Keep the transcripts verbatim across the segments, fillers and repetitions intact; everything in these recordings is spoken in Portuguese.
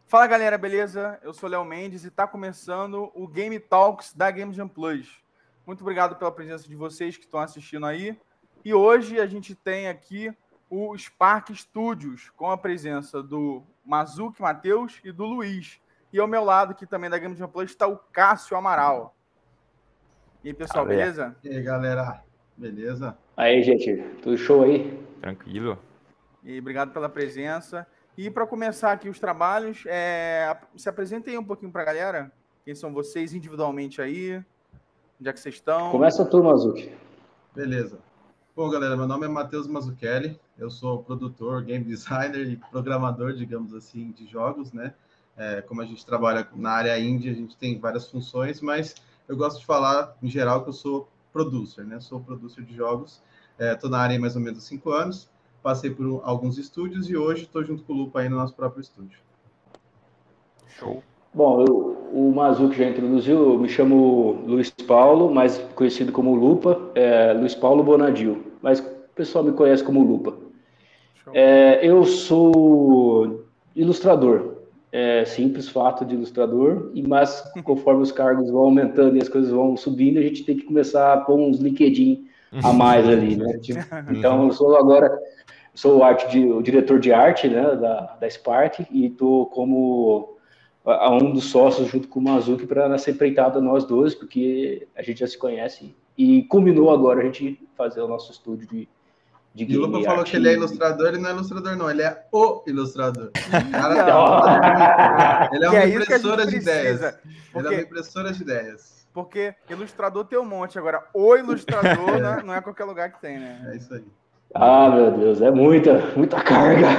Fala galera, beleza? Eu sou o Léo Mendes e está começando o Game Talks da Game Jam Plus. Muito obrigado pela presença de vocês que estão assistindo aí. E hoje a gente tem aqui o Spark Studios, com a presença do Mazuki Matheus e do Luiz. E ao meu lado aqui também da Game Jam Plus está o Cássio Amaral. E aí, pessoal, Valeu. Beleza? E aí, galera, beleza? Aí, gente, tudo show aí? Tranquilo. E obrigado pela presença. E para começar aqui os trabalhos, é... se apresentem aí um pouquinho para a galera. Quem são vocês individualmente aí? Onde é que vocês estão? Começa tu, Mazuki. Beleza. Bom, galera, meu nome é Matheus Mazzucchelli. Eu sou produtor, game designer e programador, digamos assim, de jogos, né? É, como a gente trabalha na área indie, a gente tem várias funções, mas eu gosto de falar, em geral, que eu sou producer, né? Sou producer de jogos. Estou é, na área há mais ou menos cinco anos. Passei por alguns estúdios e hoje estou junto com o Lupa aí no nosso próprio estúdio. Show. Bom, eu, o Mazuki já introduziu, eu me chamo Luiz Paulo, mais conhecido como Lupa, é, Luiz Paulo Bonadil, mas o pessoal me conhece como Lupa. É, eu sou ilustrador, é, simples fato de ilustrador, mas conforme os cargos vão aumentando e as coisas vão subindo, a gente tem que começar a pôr uns LinkedIn a mais ali, né? Então, eu sou agora... Sou arte de, o diretor de arte, né, da, da Spark, e estou como a, a um dos sócios junto com o Mazuki para nessa empreitada nós dois, porque a gente já se conhece e culminou agora a gente fazer o nosso estúdio de, de game. E o Lupa falou que ele é ilustrador, ele não é ilustrador não, ele é o ilustrador. Cara, ele é uma é impressora de ideias. Porque... Ele é uma impressora de ideias. Porque ilustrador tem um monte, agora o ilustrador né, não é qualquer lugar que tem, né? É isso aí. Ah, meu Deus, é muita, muita carga.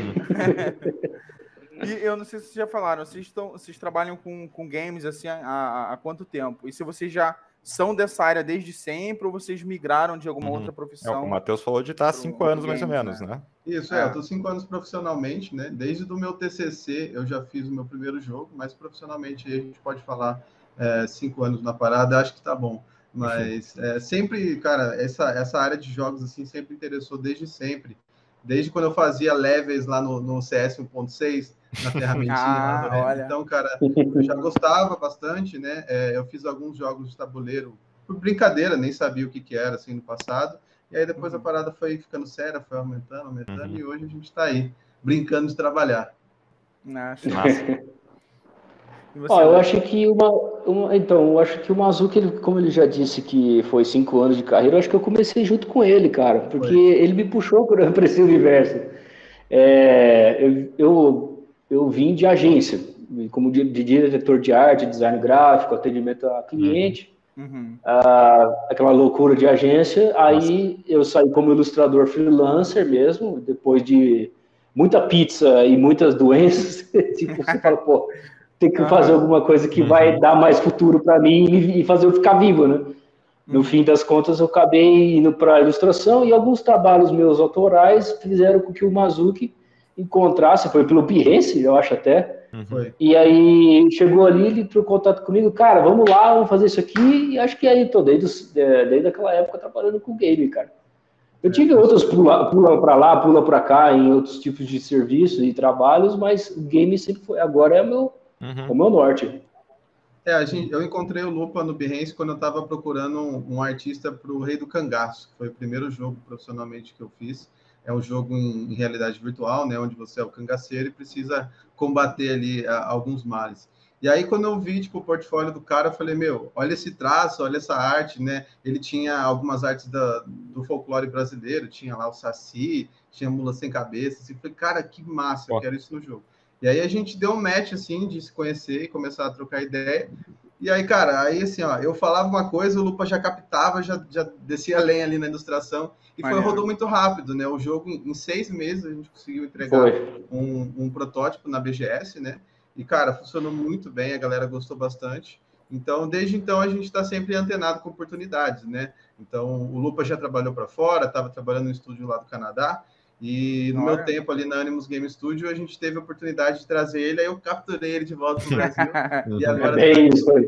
E eu não sei se vocês já falaram, vocês, estão, vocês trabalham com, com games assim há, há, há quanto tempo? E se vocês já são dessa área desde sempre ou vocês migraram de alguma uhum. outra profissão? É, o Matheus falou de estar há cinco anos games, mais ou menos, né? né? Isso, é, é eu estou cinco anos profissionalmente, né? Desde o meu T C C eu já fiz o meu primeiro jogo, mas profissionalmente a gente pode falar é, cinco anos na parada, acho que tá bom. Mas é, sempre, cara, essa, essa área de jogos assim sempre interessou desde sempre. Desde quando eu fazia levels lá no, no C S um ponto seis, na ferramentinha ah, lá do Então, cara, eu já gostava bastante, né? É, eu fiz alguns jogos de tabuleiro por brincadeira, nem sabia o que, que era assim no passado. E aí depois uhum. a parada foi ficando séria, foi aumentando, aumentando, uhum. e hoje a gente está aí, brincando de trabalhar. Nossa. Ó, eu acho que uma, uma, então, eu acho que o Mazuki, ele, como ele já disse que foi cinco anos de carreira, eu acho que eu comecei junto com ele, cara, porque foi. Ele me puxou para esse universo. É, eu, eu, eu vim de agência, como de, de diretor de arte, design gráfico, atendimento a cliente, uhum. a, aquela loucura de agência. Aí Nossa. Eu saí como ilustrador freelancer mesmo, depois de muita pizza e muitas doenças. Tipo, você fala, pô. Tem que fazer alguma coisa que uhum. vai dar mais futuro para mim e fazer eu ficar vivo, né? No uhum. fim das contas, eu acabei indo para a ilustração e alguns trabalhos meus autorais fizeram com que o Mazuki encontrasse, foi pelo Behance, eu acho até. Uhum. E aí chegou ali, ele trocou contato comigo, cara, vamos lá, vamos fazer isso aqui. E acho que aí tô desde, desde aquela época trabalhando com game, cara. Eu tive é, outros pula, pula para lá, pula para cá em outros tipos de serviços e trabalhos, mas o game sempre foi, agora é o meu Uhum. o meu norte. É, a gente, eu encontrei o Lupa no Behance quando eu estava procurando um, um artista para o Rei do Cangaço, que foi o primeiro jogo profissionalmente que eu fiz. É um jogo em, em realidade virtual, né, onde você é o cangaceiro e precisa combater ali a, alguns males. E aí, quando eu vi tipo, o portfólio do cara, eu falei, meu, olha esse traço, olha essa arte, né? Ele tinha algumas artes da, do folclore brasileiro, tinha lá o Saci, tinha Mula Sem Cabeça. Assim, eu falei, cara, que massa, eu quero isso no jogo. E aí a gente deu um match, assim, de se conhecer e começar a trocar ideia. E aí, cara, aí assim, ó, eu falava uma coisa, o Lupa já captava, já, já descia a lenha ali na ilustração. E foi, rodou muito rápido, né? O jogo, em, em seis meses, a gente conseguiu entregar um, um protótipo na B G S, né? E, cara, funcionou muito bem, a galera gostou bastante. Então, desde então, a gente está sempre antenado com oportunidades, né? Então, o Lupa já trabalhou para fora, estava trabalhando no estúdio lá do Canadá. E no Olha. meu tempo ali na Animus Game Studio, a gente teve a oportunidade de trazer ele, aí eu capturei ele de volta para o Brasil. E agora é isso, foi.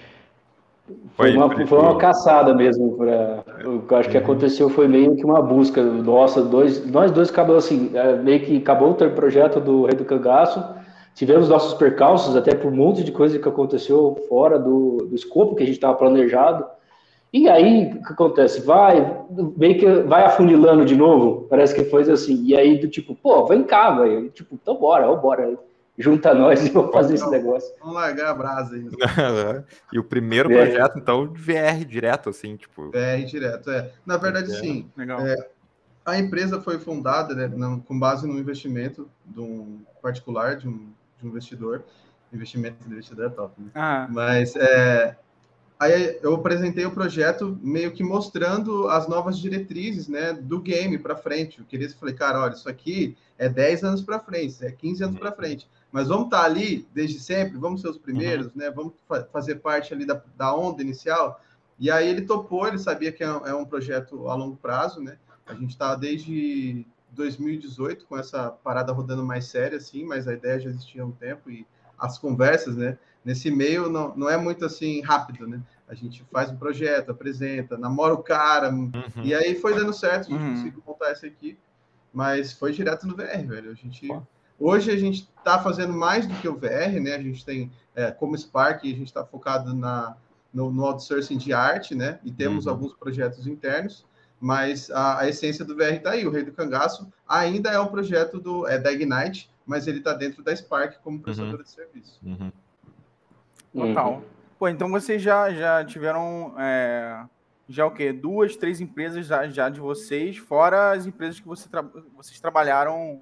Foi, uma, foi uma caçada mesmo. Pra, o que eu acho que aconteceu foi meio que uma busca nossa, dois, nós dois acabou assim, meio que acabou o projeto do Rei do Cangaço, tivemos nossos percalços, até por um monte de coisa que aconteceu fora do, do escopo que a gente estava planejado. E aí, o que acontece? Vai, meio que vai afunilando de novo, parece que foi assim. E aí, do tipo, pô, vem cá, velho. Tipo, então bora, ó, bora. Junta nós e vamos fazer esse negócio. Vamos largar a brasa aí. E o primeiro É. projeto, então, de V R direto, assim, tipo... V R direto, é. Na verdade, É. sim. Legal. É, a empresa foi fundada, né, não, com base no investimento de um particular, de um, de um investidor. Investimento de investidor é top, né? Ah, Mas é, aí eu apresentei o projeto meio que mostrando as novas diretrizes, né, do game para frente. Eu queria falei, cara, olha, isso aqui é dez anos para frente, é quinze anos para frente. Mas vamos estar ali desde sempre, vamos ser os primeiros, uhum. né? Vamos fa fazer parte ali da, da onda inicial. E aí ele topou, ele sabia que é um, é um projeto a longo prazo, né? A gente está desde dois mil e dezoito com essa parada rodando mais séria, assim, mas a ideia já existia há um tempo e as conversas, né? Nesse meio não, não é muito assim rápido, né? A gente faz um projeto, apresenta, namora o cara, uhum. e aí foi dando certo, a gente uhum. conseguiu montar essa equipe, mas foi direto no V R, velho. A gente, oh. Hoje a gente está fazendo mais do que o V R, né? A gente tem, é, como Spark, a gente está focado na, no, no outsourcing de arte, né? E temos uhum. alguns projetos internos, mas a, a essência do V R está aí. O Rei do Cangaço ainda é um projeto do, é, da Ignite, mas ele está dentro da Spark como prestadora uhum. de serviço. Uhum. Total. Uhum. Pô, então vocês já, já tiveram, é, já o quê? Duas, três empresas já, já de vocês, fora as empresas que você tra vocês trabalharam,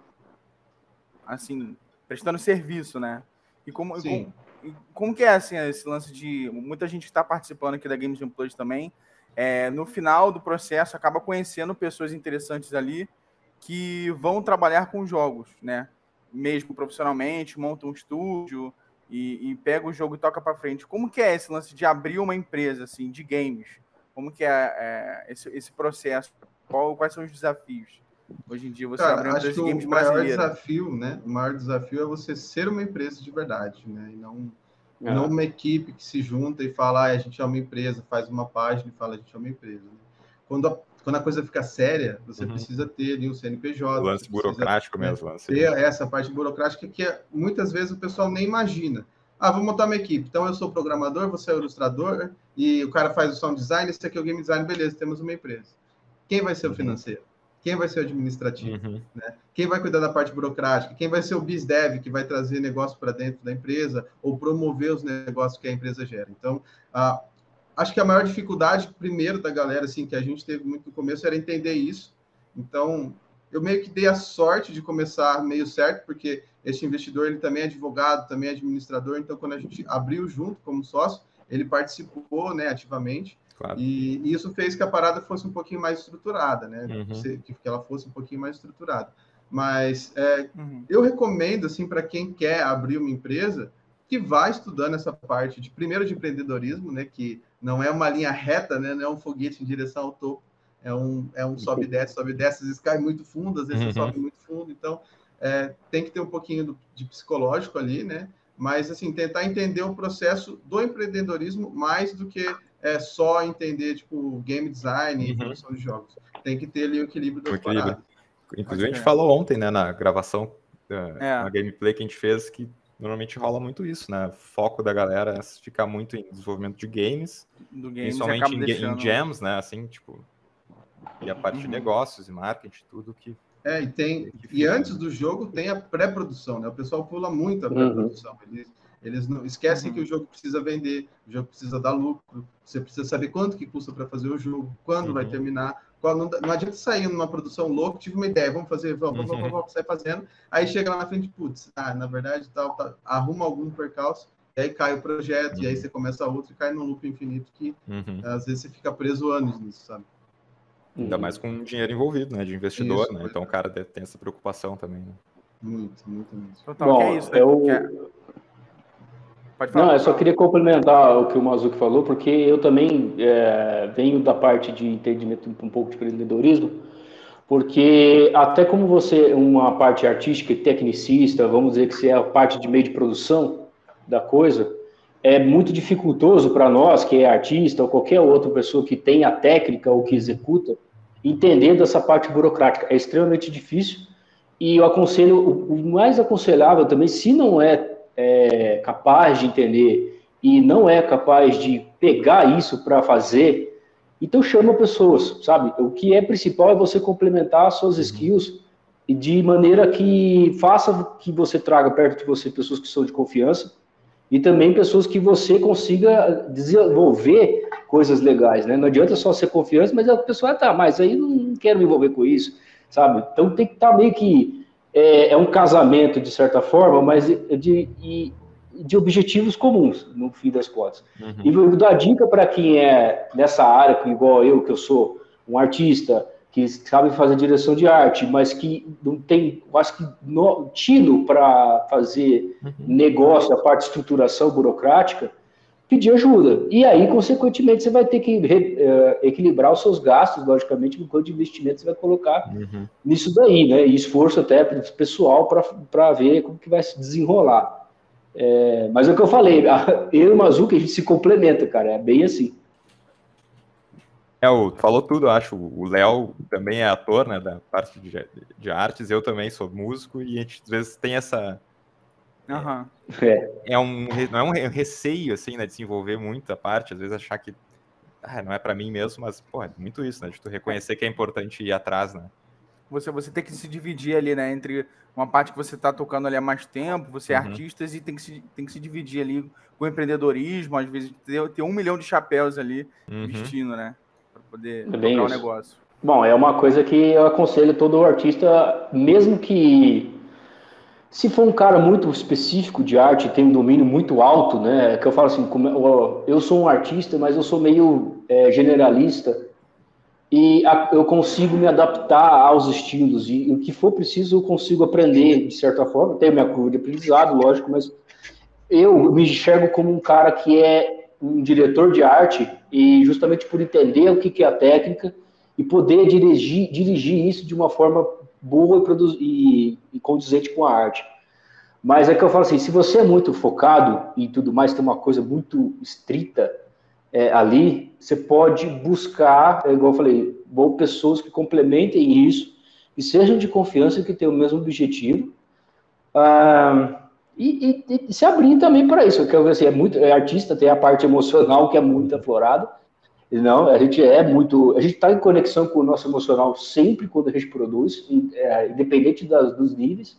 assim, prestando serviço, né? E como, Sim. como, como que é, assim, esse lance de... Muita gente que está participando aqui da Games Jam Plus também, é, no final do processo, acaba conhecendo pessoas interessantes ali que vão trabalhar com jogos, né? Mesmo profissionalmente, montam um estúdio... E, e pega o jogo e toca para frente. Como que é esse lance de abrir uma empresa assim de games? Como que é, é esse, esse processo? Qual, quais são os desafios? Hoje em dia você Cara, abre uma empresa de games brasileira. O maior brasileira. desafio, né? O maior desafio é você ser uma empresa de verdade, né? E não, é. não uma equipe que se junta e fala, ah, a gente é uma empresa, faz uma página e fala, a gente é uma empresa. Né? Quando a, quando a coisa fica séria, você uhum. precisa ter ali um C N P J. O lance burocrático né, mesmo. Lance. Ter essa parte burocrática que é, muitas vezes o pessoal nem imagina. Ah, vou montar uma equipe. Então, eu sou programador, você é o ilustrador, e o cara faz o sound design, esse aqui é o game design, beleza, temos uma empresa. Quem vai ser o financeiro? Quem vai ser o administrativo? Uhum. Né? Quem vai cuidar da parte burocrática? Quem vai ser o BizDev, que vai trazer negócio para dentro da empresa, ou promover os negócios que a empresa gera? Então, ah, acho que a maior dificuldade, primeiro, da galera, assim, que a gente teve muito no começo, era entender isso. Então, eu meio que dei a sorte de começar meio certo, porque esse investidor, ele também é advogado, também é administrador, então quando a gente abriu junto como sócio, ele participou, né, ativamente, claro. e, e isso fez que a parada fosse um pouquinho mais estruturada, né, uhum. que, que ela fosse um pouquinho mais estruturada. Mas é, uhum. eu recomendo, assim, para quem quer abrir uma empresa, que vá estudando essa parte, de primeiro de empreendedorismo, né, que não é uma linha reta, né, não é um foguete em direção ao topo, É um, é um sobe e desce, sobe e desce, às vezes cai muito fundo, às vezes uhum. sobe muito fundo, então é, tem que ter um pouquinho do, de psicológico ali, né? Mas, assim, tentar entender o processo do empreendedorismo mais do que é, só entender, tipo, game design e uhum. produção de jogos. Tem que ter ali o equilíbrio das paradas. Inclusive, a gente falou ontem, né, na gravação, é. na gameplay que a gente fez, que normalmente rola muito isso, né? O foco da galera é ficar muito em desenvolvimento de games, do games principalmente em, deixando... em jams, né? Assim, tipo... E a parte uhum. de negócios e marketing, tudo que... É, e tem... Que e antes do jogo tem a pré-produção, né? O pessoal pula muito a pré-produção. Uhum. Eles, eles não esquecem uhum. que o jogo precisa vender, o jogo precisa dar lucro, você precisa saber quanto que custa para fazer o jogo, quando uhum. vai terminar. Qual, não, não adianta sair numa produção louca, tive uma ideia, vamos fazer, vamos, vamos, vamos, vamos, sai fazendo. Aí chega lá na frente, putz, ah, na verdade, tal, tal, arruma algum percalço, e aí cai o projeto, uhum. e aí você começa outro e cai num loop infinito que uhum. às vezes você fica preso anos nisso, sabe? Ainda mais com dinheiro envolvido, né? De investidor, isso, né? Então o cara deve ter essa preocupação também, né? Muito, muito, muito. Total, Bom, que é isso, né? eu... Que é... Pode falar. Não, eu só queria complementar o que o Mazuki falou, porque eu também é, venho da parte de entendimento um pouco de empreendedorismo, porque até como você é uma parte artística e tecnicista, vamos dizer que você é a parte de meio de produção da coisa, é muito dificultoso para nós, que é artista ou qualquer outra pessoa que tem a técnica ou que executa, entender dessa parte burocrática. É extremamente difícil e eu aconselho, o, o mais aconselhável também, se não é, é capaz de entender e não é capaz de pegar isso para fazer, então chama pessoas, sabe? O que é principal é você complementar as suas skills de maneira que faça que você traga perto de você pessoas que são de confiança e também pessoas que você consiga desenvolver coisas legais, né? Não adianta só ser confiança, mas a pessoa, ah, tá, mas aí não quero me envolver com isso, sabe? Então tem que estar meio que, é, é um casamento de certa forma, mas de, de, de objetivos comuns, no fim das contas. Uhum. E vou dar dica para quem é nessa área, igual eu, que eu sou um artista, que sabe fazer direção de arte, mas que não tem, acho que, no, tino para fazer uhum. negócio, a parte de estruturação burocrática, pedir ajuda. E aí, consequentemente, você vai ter que re, uh, equilibrar os seus gastos, logicamente, no quanto de investimento você vai colocar uhum. nisso daí, né? E esforço até pessoal para ver como que vai se desenrolar. É, mas é o que eu falei, eu e o Mazuca, a gente se complementa, cara, é bem assim. É, o, falou tudo, eu acho. O Léo também é ator, né, da parte de, de artes, eu também sou músico, e a gente às vezes tem essa... Uhum. É, é um, não é um receio, assim, né, de se envolver muito a parte, às vezes achar que ah, não é para mim mesmo, mas, pô, é muito isso, né, de tu reconhecer que é importante ir atrás, né. Você, você tem que se dividir ali, né, entre uma parte que você tá tocando ali há mais tempo, você é Uhum. artista, e tem que, se, tem que se dividir ali com o empreendedorismo, às vezes ter, ter um milhão de chapéus ali Uhum. vestindo, né, para poder é bem tocar o isso. negócio. Bom, é uma coisa que eu aconselho todo artista, mesmo que se for um cara muito específico de arte, tem um domínio muito alto, né? Que eu falo assim, eu sou um artista, mas eu sou meio é, generalista e eu consigo me adaptar aos estilos e o que for preciso eu consigo aprender de certa forma. Tenho minha curva de aprendizado, lógico, mas eu me enxergo como um cara que é um diretor de arte e justamente por entender o que é a técnica e poder dirigir, dirigir isso de uma forma boa e, produzir, e, e condizente com a arte. Mas é que eu falo assim, se você é muito focado e tudo mais, tem uma coisa muito estrita é, ali, você pode buscar, é, igual eu falei, boas pessoas que complementem isso e sejam de confiança, que tenham o mesmo objetivo. Ah, e, e, e se abrir também para isso, porque assim, é muito é artista, tem a parte emocional que é muito aflorada. Não, a gente é muito, a gente está em conexão com o nosso emocional sempre quando a gente produz, é, independente das, dos níveis.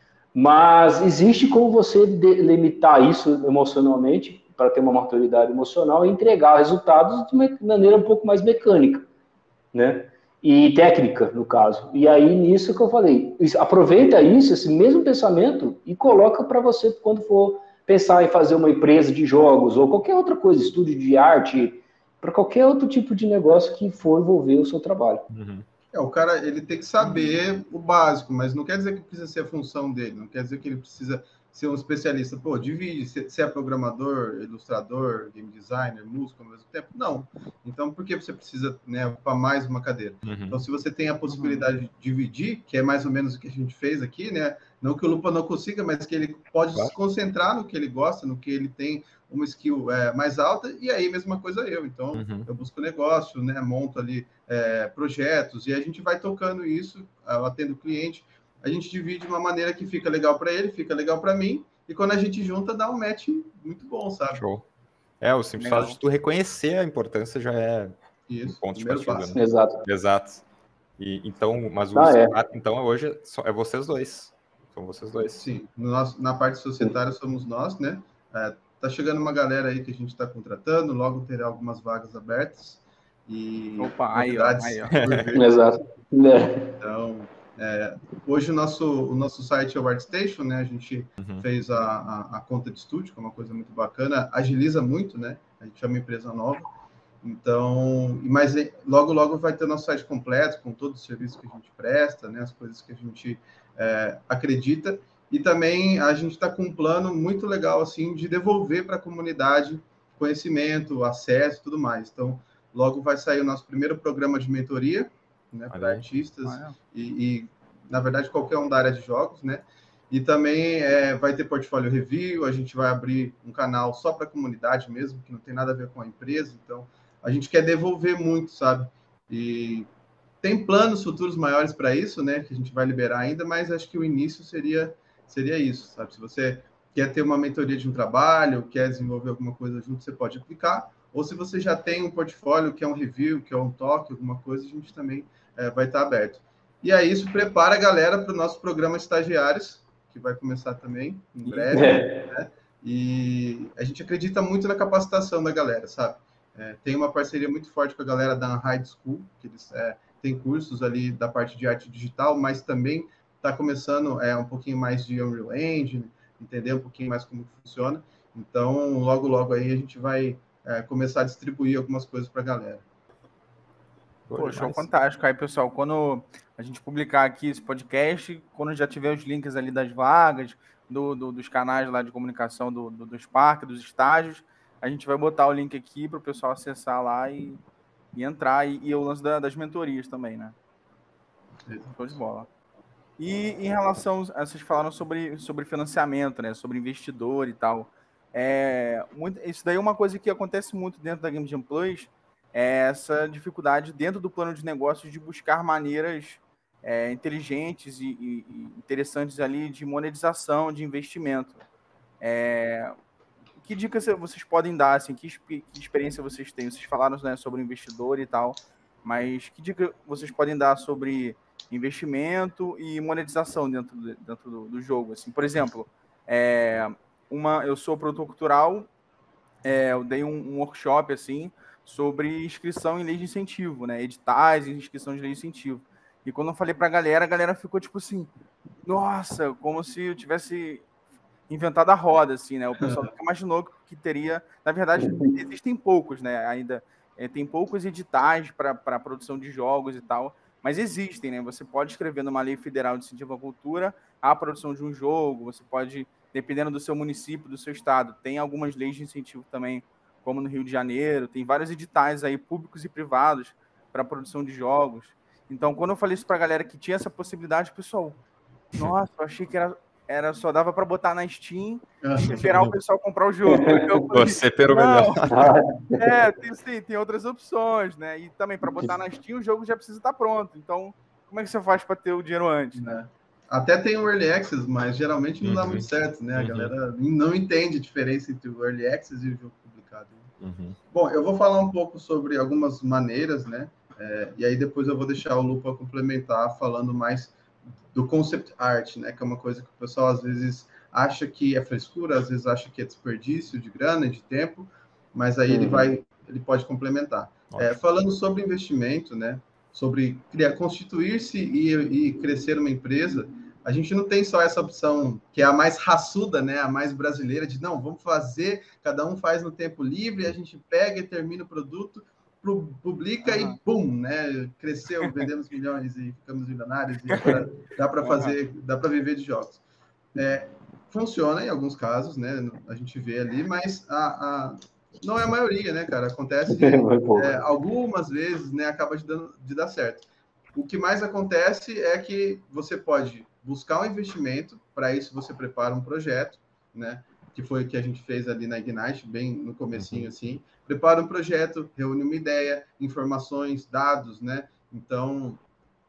Mas existe como você limitar isso emocionalmente para ter uma maturidade emocional e entregar resultados de uma maneira um pouco mais mecânica, né? E técnica, no caso. E aí, nisso que eu falei, aproveita isso, esse mesmo pensamento, e coloca para você quando for pensar em fazer uma empresa de jogos ou qualquer outra coisa, estúdio de arte, para qualquer outro tipo de negócio que for envolver o seu trabalho. Uhum. É, o cara ele tem que saber o básico, mas não quer dizer que precisa ser a função dele, não quer dizer que ele precisa ser um especialista. Pô, divide, se é programador, ilustrador, game designer, músico ao mesmo tempo. Não. Então, por que você precisa, né, ocupar mais uma cadeira? Uhum. Então, se você tem a possibilidade uhum. de dividir, que é mais ou menos o que a gente fez aqui, né? Não que o Lupa não consiga, mas que ele pode claro. se concentrar no que ele gosta, no que ele tem uma skill é, mais alta, e aí mesma coisa eu. Então, uhum. eu busco negócio, né? Monto ali é, projetos, e a gente vai tocando isso, eu atendo o cliente, a gente divide de uma maneira que fica legal para ele, fica legal para mim, e quando a gente junta, dá um match muito bom, sabe? Show. É, o simples fato de tu reconhecer a importância já é isso, um ponto de partida. Né? Exato. Exato. E, então, mas o ah, é. então hoje é, só, é vocês dois. São vocês dois. Sim, no nosso, na parte societária somos nós, né? É, tá chegando uma galera aí que a gente está contratando, logo terá algumas vagas abertas. E Opa, aí, ó, aí, ó. Exato. Então, é, hoje o nosso, o nosso site é o ArtStation, né? A gente uhum. fez a, a, a conta de estúdio, que é uma coisa muito bacana, agiliza muito, né? A gente é uma empresa nova. Então, mas logo, logo vai ter nosso site completo, com todos os serviços que a gente presta, né? As coisas que a gente é, acredita. E também a gente está com um plano muito legal, assim, de devolver para a comunidade conhecimento, acesso e tudo mais. Então, logo vai sair o nosso primeiro programa de mentoria, né, para artistas ah, é. e, e, na verdade, qualquer um da área de jogos, né? E também é, vai ter portfólio review, a gente vai abrir um canal só para a comunidade mesmo, que não tem nada a ver com a empresa. Então, a gente quer devolver muito, sabe? E tem planos futuros maiores para isso, né? Que a gente vai liberar ainda, mas acho que o início seria, seria isso, sabe? Se você quer ter uma mentoria de um trabalho, quer desenvolver alguma coisa junto, você pode aplicar. Ou se você já tem um portfólio, que é um review, que é um toque, alguma coisa, a gente também é, vai estar aberto. E aí isso prepara a galera para o nosso programa Estagiários, que vai começar também em breve, é. né? E a gente acredita muito na capacitação da galera, sabe? É, tem uma parceria muito forte com a galera da Unhide School, que eles é, têm cursos ali da parte de arte digital, mas também está começando é, um pouquinho mais de Unreal Engine, entender um pouquinho mais como funciona. Então, logo, logo aí a gente vai é, começar a distribuir algumas coisas para a galera. Pô, show fantástico. Aí, pessoal, quando a gente publicar aqui esse podcast, quando já tiver os links ali das vagas, do, do, dos canais lá de comunicação do, do, do Spark, dos estágios, a gente vai botar o link aqui para o pessoal acessar lá e, e entrar. E, e o lance da, das mentorias também, né? Show de bola. E em relação, vocês falaram sobre, sobre financiamento, né? Sobre investidor e tal. É, muito, isso daí é uma coisa que acontece muito dentro da Game Jam Plus, é essa dificuldade dentro do plano de negócios de buscar maneiras é, inteligentes e, e, e interessantes ali de monetização, de investimento. É, que dicas vocês podem dar? Assim, que, que experiência vocês têm? Vocês falaram, né, sobre investidor e tal, mas que dica vocês podem dar sobre investimento e monetização dentro, de, dentro do, do jogo? Assim, por exemplo, é, uma, eu sou produtor cultural, é, eu dei um, um workshop assim, sobre inscrição em lei de incentivo, né? Editais e inscrição de lei de incentivo. E quando eu falei para a galera, a galera ficou tipo assim, nossa, como se eu tivesse inventado a roda, assim, né? O pessoal nunca imaginou que teria... Na verdade, existem poucos, né? Ainda é, tem poucos editais para a produção de jogos e tal, mas existem, né? Você pode escrever numa lei federal de incentivo à cultura a produção de um jogo, você pode, dependendo do seu município, do seu estado, tem algumas leis de incentivo também, como no Rio de Janeiro, tem vários editais aí, públicos e privados, para a produção de jogos. Então, quando eu falei isso para a galera que tinha essa possibilidade, pessoal, nossa, eu achei que era, era só dava para botar na Steam e esperar o pessoal comprar o jogo. Eu falei, você pegou melhor. É, tem, sim, tem outras opções, né? E também, para botar na Steam, o jogo já precisa estar pronto. Então, como é que você faz para ter o dinheiro antes, né? Até tem o Early Access, mas geralmente não uhum. dá muito certo, né? A uhum. galera não entende a diferença entre o Early Access e o jogo publicado. Uhum. Bom, eu vou falar um pouco sobre algumas maneiras, né? É, e aí depois eu vou deixar o Lupa complementar falando mais do concept art, né? Que é uma coisa que o pessoal às vezes acha que é frescura, às vezes acha que é desperdício de grana, de tempo, mas aí uhum. ele vai, ele pode complementar. É, falando sobre investimento, né? Sobre criar, constituir-se e, e crescer uma empresa, a gente não tem só essa opção que é a mais raçuda, né? A mais brasileira de não, vamos fazer, cada um faz no tempo livre, a gente pega e termina o produto, publica uhum. e bum, né? Cresceu, vendemos milhões e ficamos milionários e agora dá para fazer, dá para viver de jogos. É, funciona em alguns casos, né? A gente vê ali, mas a, a, não é a maioria, né, cara? Acontece é, algumas vezes, né? Acaba de, dando, de dar certo. O que mais acontece é que você pode buscar um investimento, para isso você prepara um projeto, né? Que foi o que a gente fez ali na Ignite, bem no comecinho, uhum. assim. Prepara um projeto, reúne uma ideia, informações, dados, né? Então,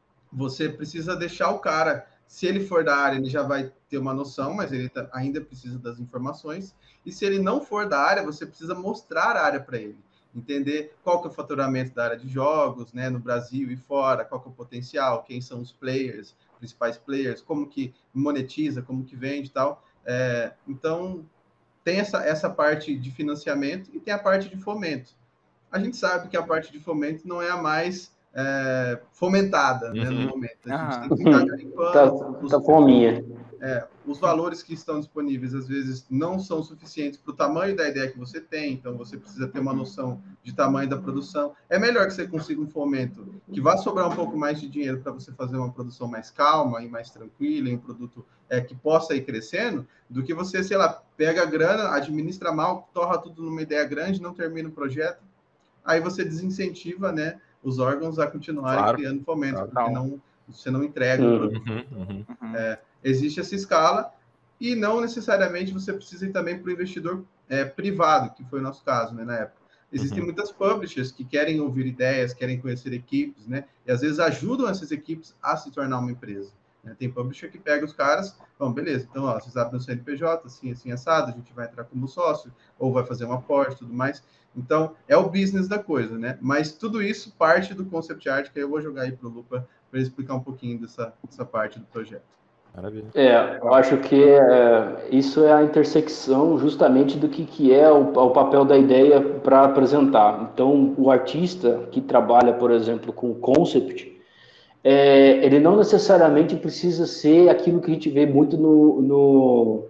você precisa deixar o cara, se ele for da área, ele já vai ter uma noção, mas ele tá, ainda precisa das informações. E se ele não for da área, você precisa mostrar a área para ele. Entender qual que é o faturamento da área de jogos, né? No Brasil e fora, qual que é o potencial, quem são os players, principais players, como que monetiza, como que vende e tal. É, então, tem essa, essa parte de financiamento e tem a parte de fomento. A gente sabe que a parte de fomento não é a mais é, fomentada, uhum. né, no momento. A gente ah. tem que ficar garimpando. Tá, os, tá fominha. É, os valores que estão disponíveis, às vezes, não são suficientes para o tamanho da ideia que você tem, então você precisa ter uma noção de tamanho da produção. É melhor que você consiga um fomento que vá sobrar um pouco mais de dinheiro para você fazer uma produção mais calma e mais tranquila, e um produto é, que possa ir crescendo, do que você, sei lá, pega a grana, administra mal, torra tudo numa ideia grande, não termina o projeto, aí você desincentiva, né, os órgãos a continuarem claro, criando fomento, claro, porque não, você não entrega uhum, o produto. Uhum, uhum. É, existe essa escala e não necessariamente você precisa ir também para o investidor é, privado, que foi o nosso caso, né, na época. existem uhum. muitas publishers que querem ouvir ideias, querem conhecer equipes, né? E às vezes ajudam essas equipes a se tornar uma empresa. Né? Tem publisher que pega os caras, bom, beleza, então ó, vocês abrem o C N P J, assim, assim, assado, a gente vai entrar como sócio, ou vai fazer um aporte e tudo mais. Então, é o business da coisa, né? Mas tudo isso parte do concept art, que eu vou jogar aí para o Lupa para ele explicar um pouquinho dessa, dessa parte do projeto. Maravilha. É, eu acho que é, isso é a intersecção justamente do que, que é o, o papel da ideia para apresentar. Então, o artista que trabalha, por exemplo, com concept, é, ele não necessariamente precisa ser aquilo que a gente vê muito no, no,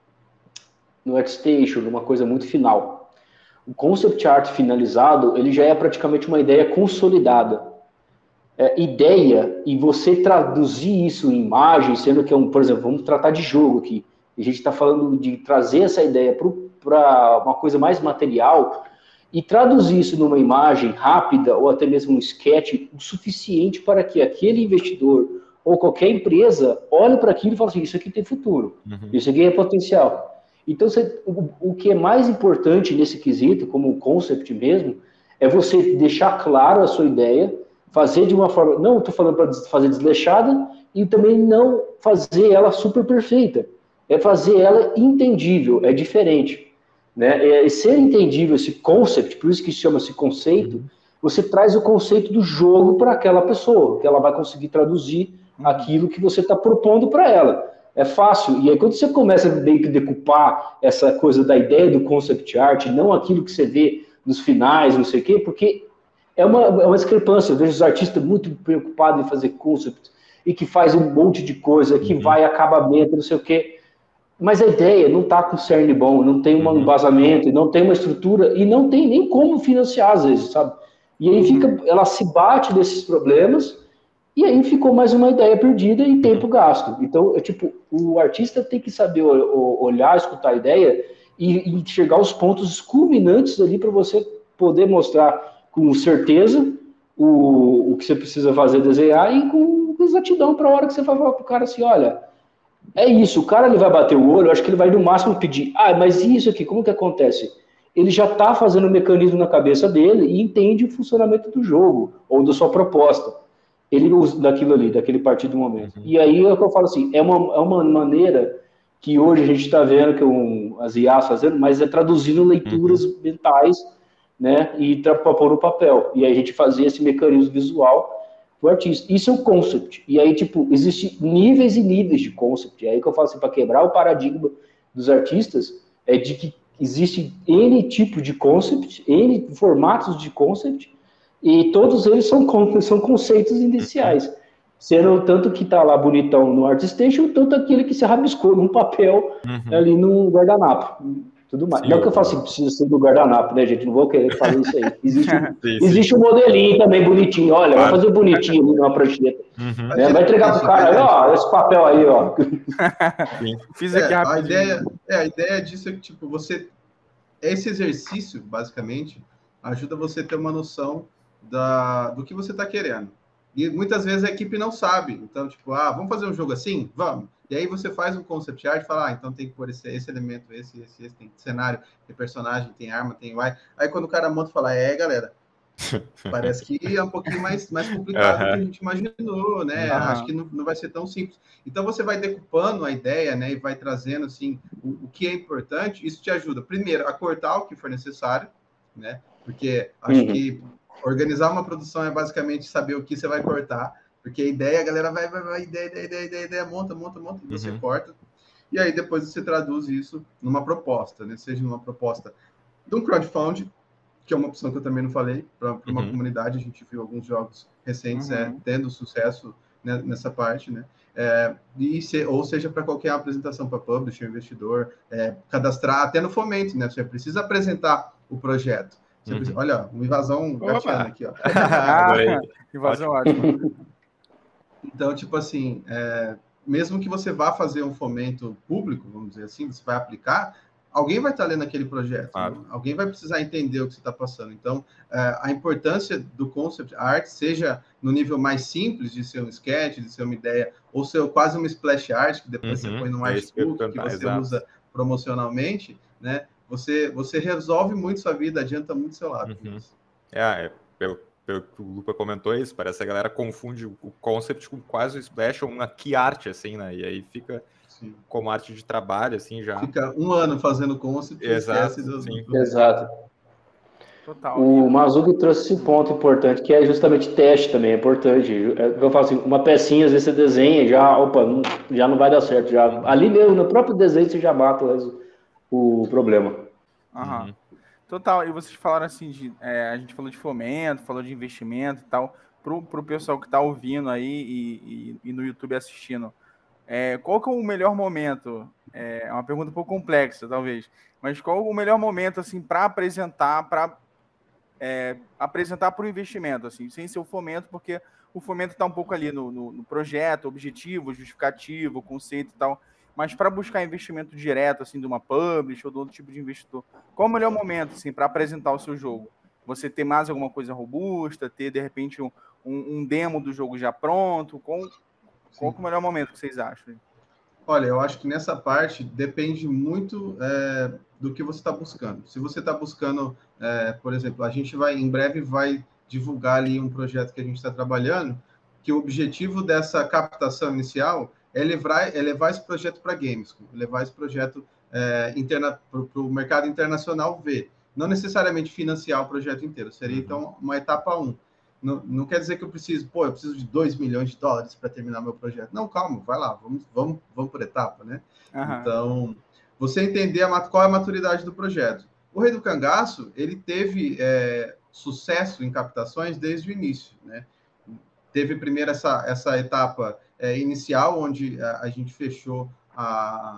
no X-Station, numa coisa muito final. O concept art finalizado, ele já é praticamente uma ideia consolidada. É, ideia, e você traduzir isso em imagem, sendo que é um, por exemplo, vamos tratar de jogo aqui, a gente está falando de trazer essa ideia para uma coisa mais material e traduzir isso numa imagem rápida ou até mesmo um sketch o suficiente para que aquele investidor ou qualquer empresa olhe para aquilo e fale assim, isso aqui tem futuro, uhum. isso aqui é potencial. Então, você, o, o que é mais importante nesse quesito, como o concept mesmo, é você deixar claro a sua ideia, fazer de uma forma, não estou falando para fazer desleixada, e também não fazer ela super perfeita. É fazer ela entendível, é diferente. Né? É ser entendível esse concept, por isso que chama-se conceito, você traz o conceito do jogo para aquela pessoa, que ela vai conseguir traduzir uhum. aquilo que você está propondo para ela. É fácil. E aí quando você começa a meio que decupar essa coisa da ideia do concept art, não aquilo que você vê nos finais, não sei o quê, porque É uma, é uma discrepância. Eu vejo os artistas muito preocupados em fazer concept e que faz um monte de coisa, que uhum. vai acabamento, não sei o quê. Mas a ideia não está com cerne bom, não tem um uhum. embasamento, não tem uma estrutura e não tem nem como financiar, às vezes, sabe? E aí fica, ela se bate desses problemas e aí ficou mais uma ideia perdida e tempo gasto. Então, é tipo, o artista tem que saber olhar, escutar a ideia e enxergar os pontos culminantes ali para você poder mostrar com certeza o, o que você precisa fazer, desenhar, e com exatidão para a hora que você vai falar para o cara assim, olha, é isso, o cara ele vai bater o olho, eu acho que ele vai no máximo pedir, ah, mas isso aqui, como que acontece? Ele já está fazendo um mecanismo na cabeça dele e entende o funcionamento do jogo, ou da sua proposta, ele usa daquilo ali, daquele partir do momento. Uhum. E aí é o que eu falo assim, é uma, é uma maneira que hoje a gente está vendo que um, as I As fazendo, mas é traduzindo leituras uhum. mentais, né, e para pôr no papel. E aí a gente fazia esse mecanismo visual do artista. Isso é um concept. E aí, tipo, existem níveis e níveis de concept. E aí que eu falo assim, para quebrar o paradigma dos artistas, é de que existe N tipo de concept, N formatos de concept, e todos eles são, são conceitos iniciais. Sendo tanto que tá lá bonitão no ArtStation, tanto aquele que se rabiscou num papel uhum. ali no guardanapo. Tudo mais. Sim, não que eu falo assim, precisa ser do guardanapo, né, gente? Não vou querer fazer isso aí. Existe, sim, existe sim. um modelinho também bonitinho. Olha, claro. Vai fazer bonitinho ali numa prancheta. Uhum. Né? Vai entregar pro cara aí, ó, esse papel aí, ó. Sim. Fiz aqui é, a ideia, é, a ideia disso é que, tipo, você... Esse exercício, basicamente, ajuda você a ter uma noção da, do que você está querendo. E muitas vezes a equipe não sabe. Então, tipo, ah, vamos fazer um jogo assim? Vamos. E aí você faz um concept art e fala, ah, então tem que pôr esse, esse elemento, esse, esse, esse, tem cenário, tem personagem, tem arma, tem U I. Aí quando o cara monta, fala, é, galera, parece que é um pouquinho mais, mais complicado uhum. do que a gente imaginou, né? Uhum. Acho que não, não vai ser tão simples. Então você vai decupando a ideia, né, e vai trazendo, assim, o, o que é importante. Isso te ajuda, primeiro, a cortar o que for necessário, né? Porque acho uhum. que organizar uma produção é basicamente saber o que você vai cortar, porque a ideia, a galera vai, vai, vai, ideia, ideia, ideia, ideia, ideia, monta, monta, monta, e você uhum. corta, e aí depois você traduz isso numa proposta, né? Seja numa proposta de um crowdfunding, que é uma opção que eu também não falei, para uma uhum. comunidade, a gente viu alguns jogos recentes uhum. é, tendo sucesso, né, nessa parte, né? É, e se, ou seja, para qualquer apresentação para publisher, investidor, é, cadastrar, até no fomento, né? Você precisa apresentar o projeto. Você uhum. precisa, olha, uma invasão gateando aqui, ó. Ah, invasão ótima. Então, tipo assim, é, mesmo que você vá fazer um fomento público, vamos dizer assim, você vai aplicar, alguém vai estar lendo aquele projeto, claro. Né? Alguém vai precisar entender o que você está passando. Então, é, a importância do concept art, seja no nível mais simples de ser um sketch, de ser uma ideia, ou ser quase uma splash art, que depois uhum. você põe num artbook, que você exato. Usa promocionalmente, né? você, você resolve muito sua vida, adianta muito seu lado. Uhum. É, é, pelo, pelo que o Lupa comentou isso, parece que a galera confunde o concept com quase o Splash ou uma key art, assim, né? E aí fica sim. como arte de trabalho, assim, já. Fica um ano fazendo concept e esquece do... Sim. Exato. Total. O Mazuki trouxe esse ponto importante, que é justamente teste também, é importante. Eu falo assim, uma pecinha, às vezes você desenha, já, opa, já não vai dar certo. Já, ali mesmo, no próprio desenho, você já mata o, o problema. Aham. Uhum. Total, e vocês falaram assim, de, é, a gente falou de fomento, falou de investimento e tal, pro, pro pessoal que tá ouvindo aí e, e, e no YouTube assistindo. É, qual que é o melhor momento? É uma pergunta um pouco complexa, talvez, mas qual o melhor momento, assim, para apresentar, para é, apresentar para o investimento, assim, sem ser o fomento, porque o fomento está um pouco ali no, no, no projeto, objetivo, justificativo, conceito e tal, mas para buscar investimento direto, assim, de uma publish ou de outro tipo de investidor, qual o melhor momento, assim, para apresentar o seu jogo? Você ter mais alguma coisa robusta, ter, de repente, um, um, um demo do jogo já pronto? Qual, qual é o melhor momento que vocês acham? Olha, eu acho que nessa parte depende muito é, do que você está buscando. Se você está buscando, é, por exemplo, a gente vai, em breve, vai divulgar ali um projeto que a gente está trabalhando, que o objetivo dessa captação inicial é levar, é levar esse projeto para games, levar esse projeto é, para o mercado internacional ver. Não necessariamente financiar o projeto inteiro, seria, uhum. então, uma etapa um. Não, não quer dizer que eu preciso, pô, eu preciso de dois milhões de dólares para terminar meu projeto. Não, calma, vai lá, vamos, vamos, vamos por etapa, né? Uhum. Então, você entender a, qual é a maturidade do projeto. O Rei do Cangaço, ele teve é, sucesso em captações desde o início, né? Teve primeiro essa, essa etapa é, inicial, onde a, a gente fechou a,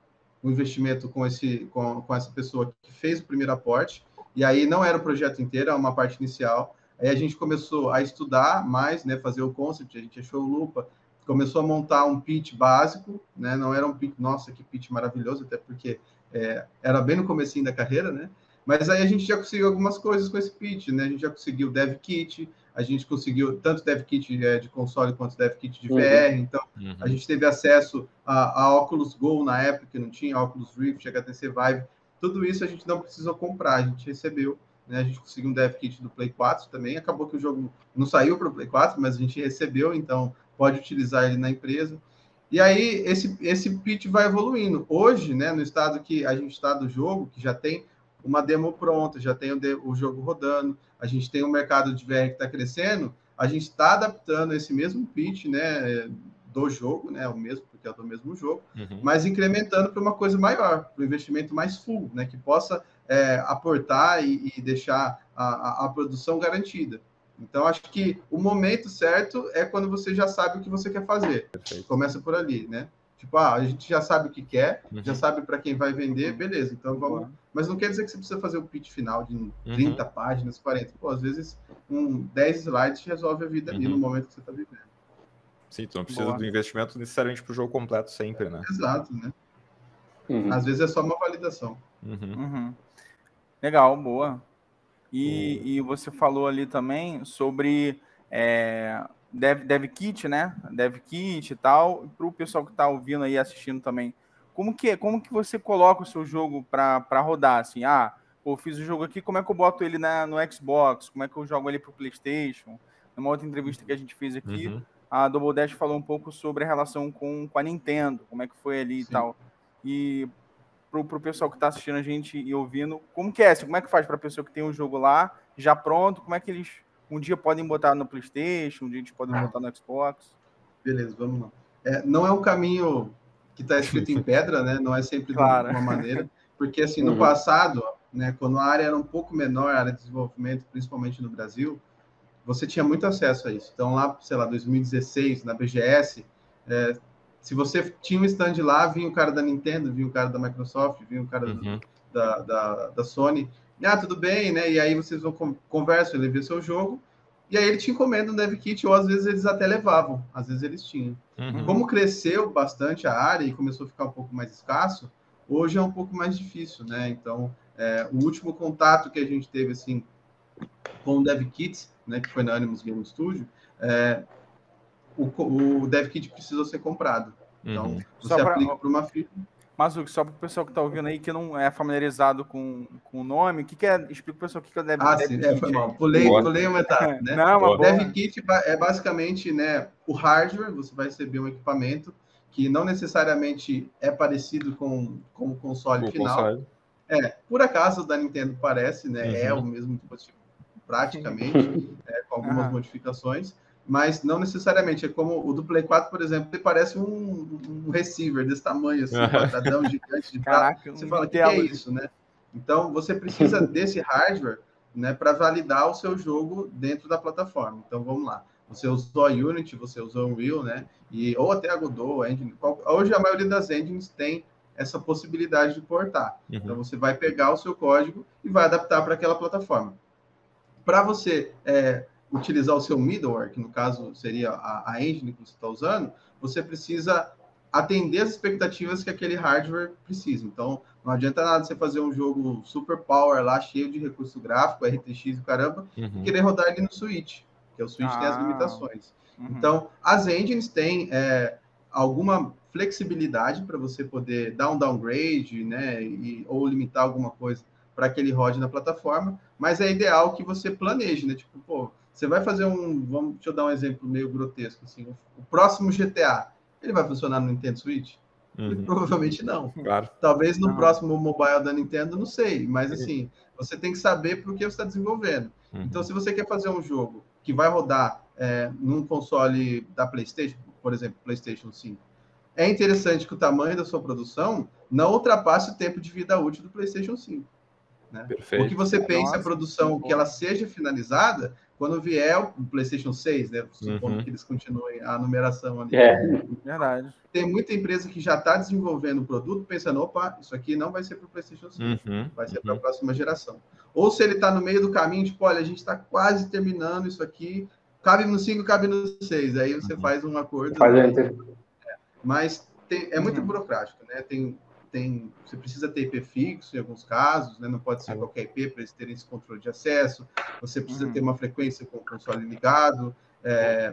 o investimento com, esse, com, com essa pessoa que fez o primeiro aporte, e aí não era o projeto inteiro, era uma parte inicial. Aí a gente começou a estudar mais, né, fazer o concept, a gente achou o Lupa, começou a montar um pitch básico, né, não era um pitch, nossa, que pitch maravilhoso, até porque é, era bem no comecinho da carreira, né, mas aí a gente já conseguiu algumas coisas com esse pitch, né, a gente já conseguiu Dev Kit, a gente conseguiu tanto Dev Kit é, de console quanto Dev Kit de V R, uhum. então uhum. a gente teve acesso a, a Oculus Go na época, que não tinha, Oculus Rift, H T C Vive, tudo isso a gente não precisou comprar, a gente recebeu. Né, a gente conseguiu um Dev Kit do Play quatro também, acabou que o jogo não saiu para o Play quatro, mas a gente recebeu, então pode utilizar ele na empresa. E aí esse, esse pitch vai evoluindo. Hoje, né, no estado que a gente está do jogo, que já tem uma demo pronta, já tem o, de, o jogo rodando, a gente tem um mercado de V R que está crescendo, a gente está adaptando esse mesmo pitch, né, do jogo, né, o mesmo, porque é do mesmo jogo, uhum. mas incrementando para uma coisa maior, para um investimento mais full, né, que possa É, aportar e, e deixar a, a, a produção garantida. Então, acho que o momento certo é quando você já sabe o que você quer fazer. Perfeito. Começa por ali, né? Tipo, ah, a gente já sabe o que quer, uhum. já sabe para quem vai vender, beleza, então vamos... Uhum. Mas não quer dizer que você precisa fazer o pitch final de trinta uhum. páginas, quarenta. Pô, às vezes, um dez slides resolve a vida uhum. ali no momento que você está vivendo. Sim, tu não precisa Boa. do investimento necessariamente para o jogo completo sempre, né? Exato, né? Uhum. Às vezes é só uma validação. Uhum. Uhum. Legal, boa. E, uhum. e você falou ali também sobre é, Dev, Dev Kit, né? Dev Kit e tal. Para o pessoal que está ouvindo aí, assistindo também, como que, como que você coloca o seu jogo para rodar? Assim, ah, pô, fiz o jogo aqui, como é que eu boto ele na, no Xbox? Como é que eu jogo ele para o PlayStation? Numa outra entrevista que a gente fez aqui, uhum. a Double Dash falou um pouco sobre a relação com, com a Nintendo, como é que foi ali Sim. e tal. E para o pessoal que está assistindo a gente e ouvindo, como que é? Assim, como é que faz para a pessoa que tem o um jogo lá, já pronto, como é que eles um dia podem botar no PlayStation, um dia eles podem botar no Xbox? Beleza, vamos lá. É, não é um caminho que está escrito em pedra, né? Não é sempre claro. de uma maneira, porque assim, no uhum. passado, né, quando a área era um pouco menor, a área de desenvolvimento, principalmente no Brasil, você tinha muito acesso a isso. Então lá, sei lá, dois mil e dezesseis, na B G S, é, se você tinha um stand lá, vinha o cara da Nintendo, vinha o cara da Microsoft, vinha o cara uhum. da, da, da Sony. Ah, tudo bem, né? E aí vocês vão conversam, ele vê seu jogo, e aí ele te encomenda um Dev Kit, ou às vezes eles até levavam, às vezes eles tinham. Uhum. Como cresceu bastante a área e começou a ficar um pouco mais escasso, hoje é um pouco mais difícil, né? Então, é, o último contato que a gente teve, assim, com o Dev Kits, né, que foi na Animus Game Studio, é, O, o Dev Kit precisou ser comprado. Então, uhum. você pra... aplica para uma firma. Mazuki, só para o pessoal que está ouvindo aí, que não é familiarizado com, com o nome, o que, que é? Explica para o pessoal o que, que é o Dev, Ah, Dev sim, Kit. é, foi mal. Pulei, pulei uma etapa, né? Não, uma o Dev Kit é basicamente, né, o hardware, você vai receber um equipamento que não necessariamente é parecido com, com o console o final. Console. É, por acaso o da Nintendo parece, né? Uhum. É o mesmo dispositivo praticamente, é, com algumas uhum. modificações, mas não necessariamente. É como o do Play quatro, por exemplo, ele parece um, um receiver desse tamanho, assim, um quadradão gigante de Caraca, prato. Você fala, o que, que é isso, né? Então, você precisa desse hardware, né, para validar o seu jogo dentro da plataforma. Então, vamos lá. Você usou a Unity, você usou o Unreal, né? E, ou até a Godot, a Engine. Hoje, a maioria das engines tem essa possibilidade de portar. Uhum. Então, você vai pegar o seu código e vai adaptar para aquela plataforma. Para você é, utilizar o seu middleware, que no caso seria a, a engine que você está usando, você precisa atender as expectativas que aquele hardware precisa. Então, não adianta nada você fazer um jogo super power lá, cheio de recurso gráfico, R T X e caramba, uhum. e querer rodar ele no Switch, porque o Switch ah. tem as limitações. Uhum. Então, as engines têm é, alguma flexibilidade para você poder dar um downgrade, né, e, ou limitar alguma coisa para que ele rode na plataforma, mas é ideal que você planeje, né? Tipo, pô, você vai fazer um, vamos, deixa eu dar um exemplo meio grotesco, assim, o próximo G T A, ele vai funcionar no Nintendo Switch? Uhum. Provavelmente não. Claro. Talvez no uhum. próximo mobile da Nintendo, não sei, mas assim, você tem que saber para o que você está desenvolvendo. Uhum. Então, se você quer fazer um jogo que vai rodar é, num console da PlayStation, por exemplo, PlayStation cinco, é interessante que o tamanho da sua produção não ultrapasse o tempo de vida útil do PlayStation cinco. Né? O que você pensa Nossa, a produção que ela seja finalizada quando vier o PlayStation seis, né? Supondo uhum. que eles continuem a numeração ali. É, verdade. Tem muita empresa que já está desenvolvendo o produto pensando, opa, isso aqui não vai ser para o PlayStation cinco, uhum. vai ser uhum. para a próxima geração. Ou se ele está no meio do caminho, tipo, olha, a gente está quase terminando isso aqui, cabe no cinco, cabe no seis. Aí você uhum. faz um acordo. Faz né? é. Mas tem, é muito uhum. burocrático, né? Tem Tem, você precisa ter I P fixo em alguns casos, né? Não pode ser qualquer I P para eles terem esse controle de acesso. Você precisa uhum. ter uma frequência com o console ligado. É,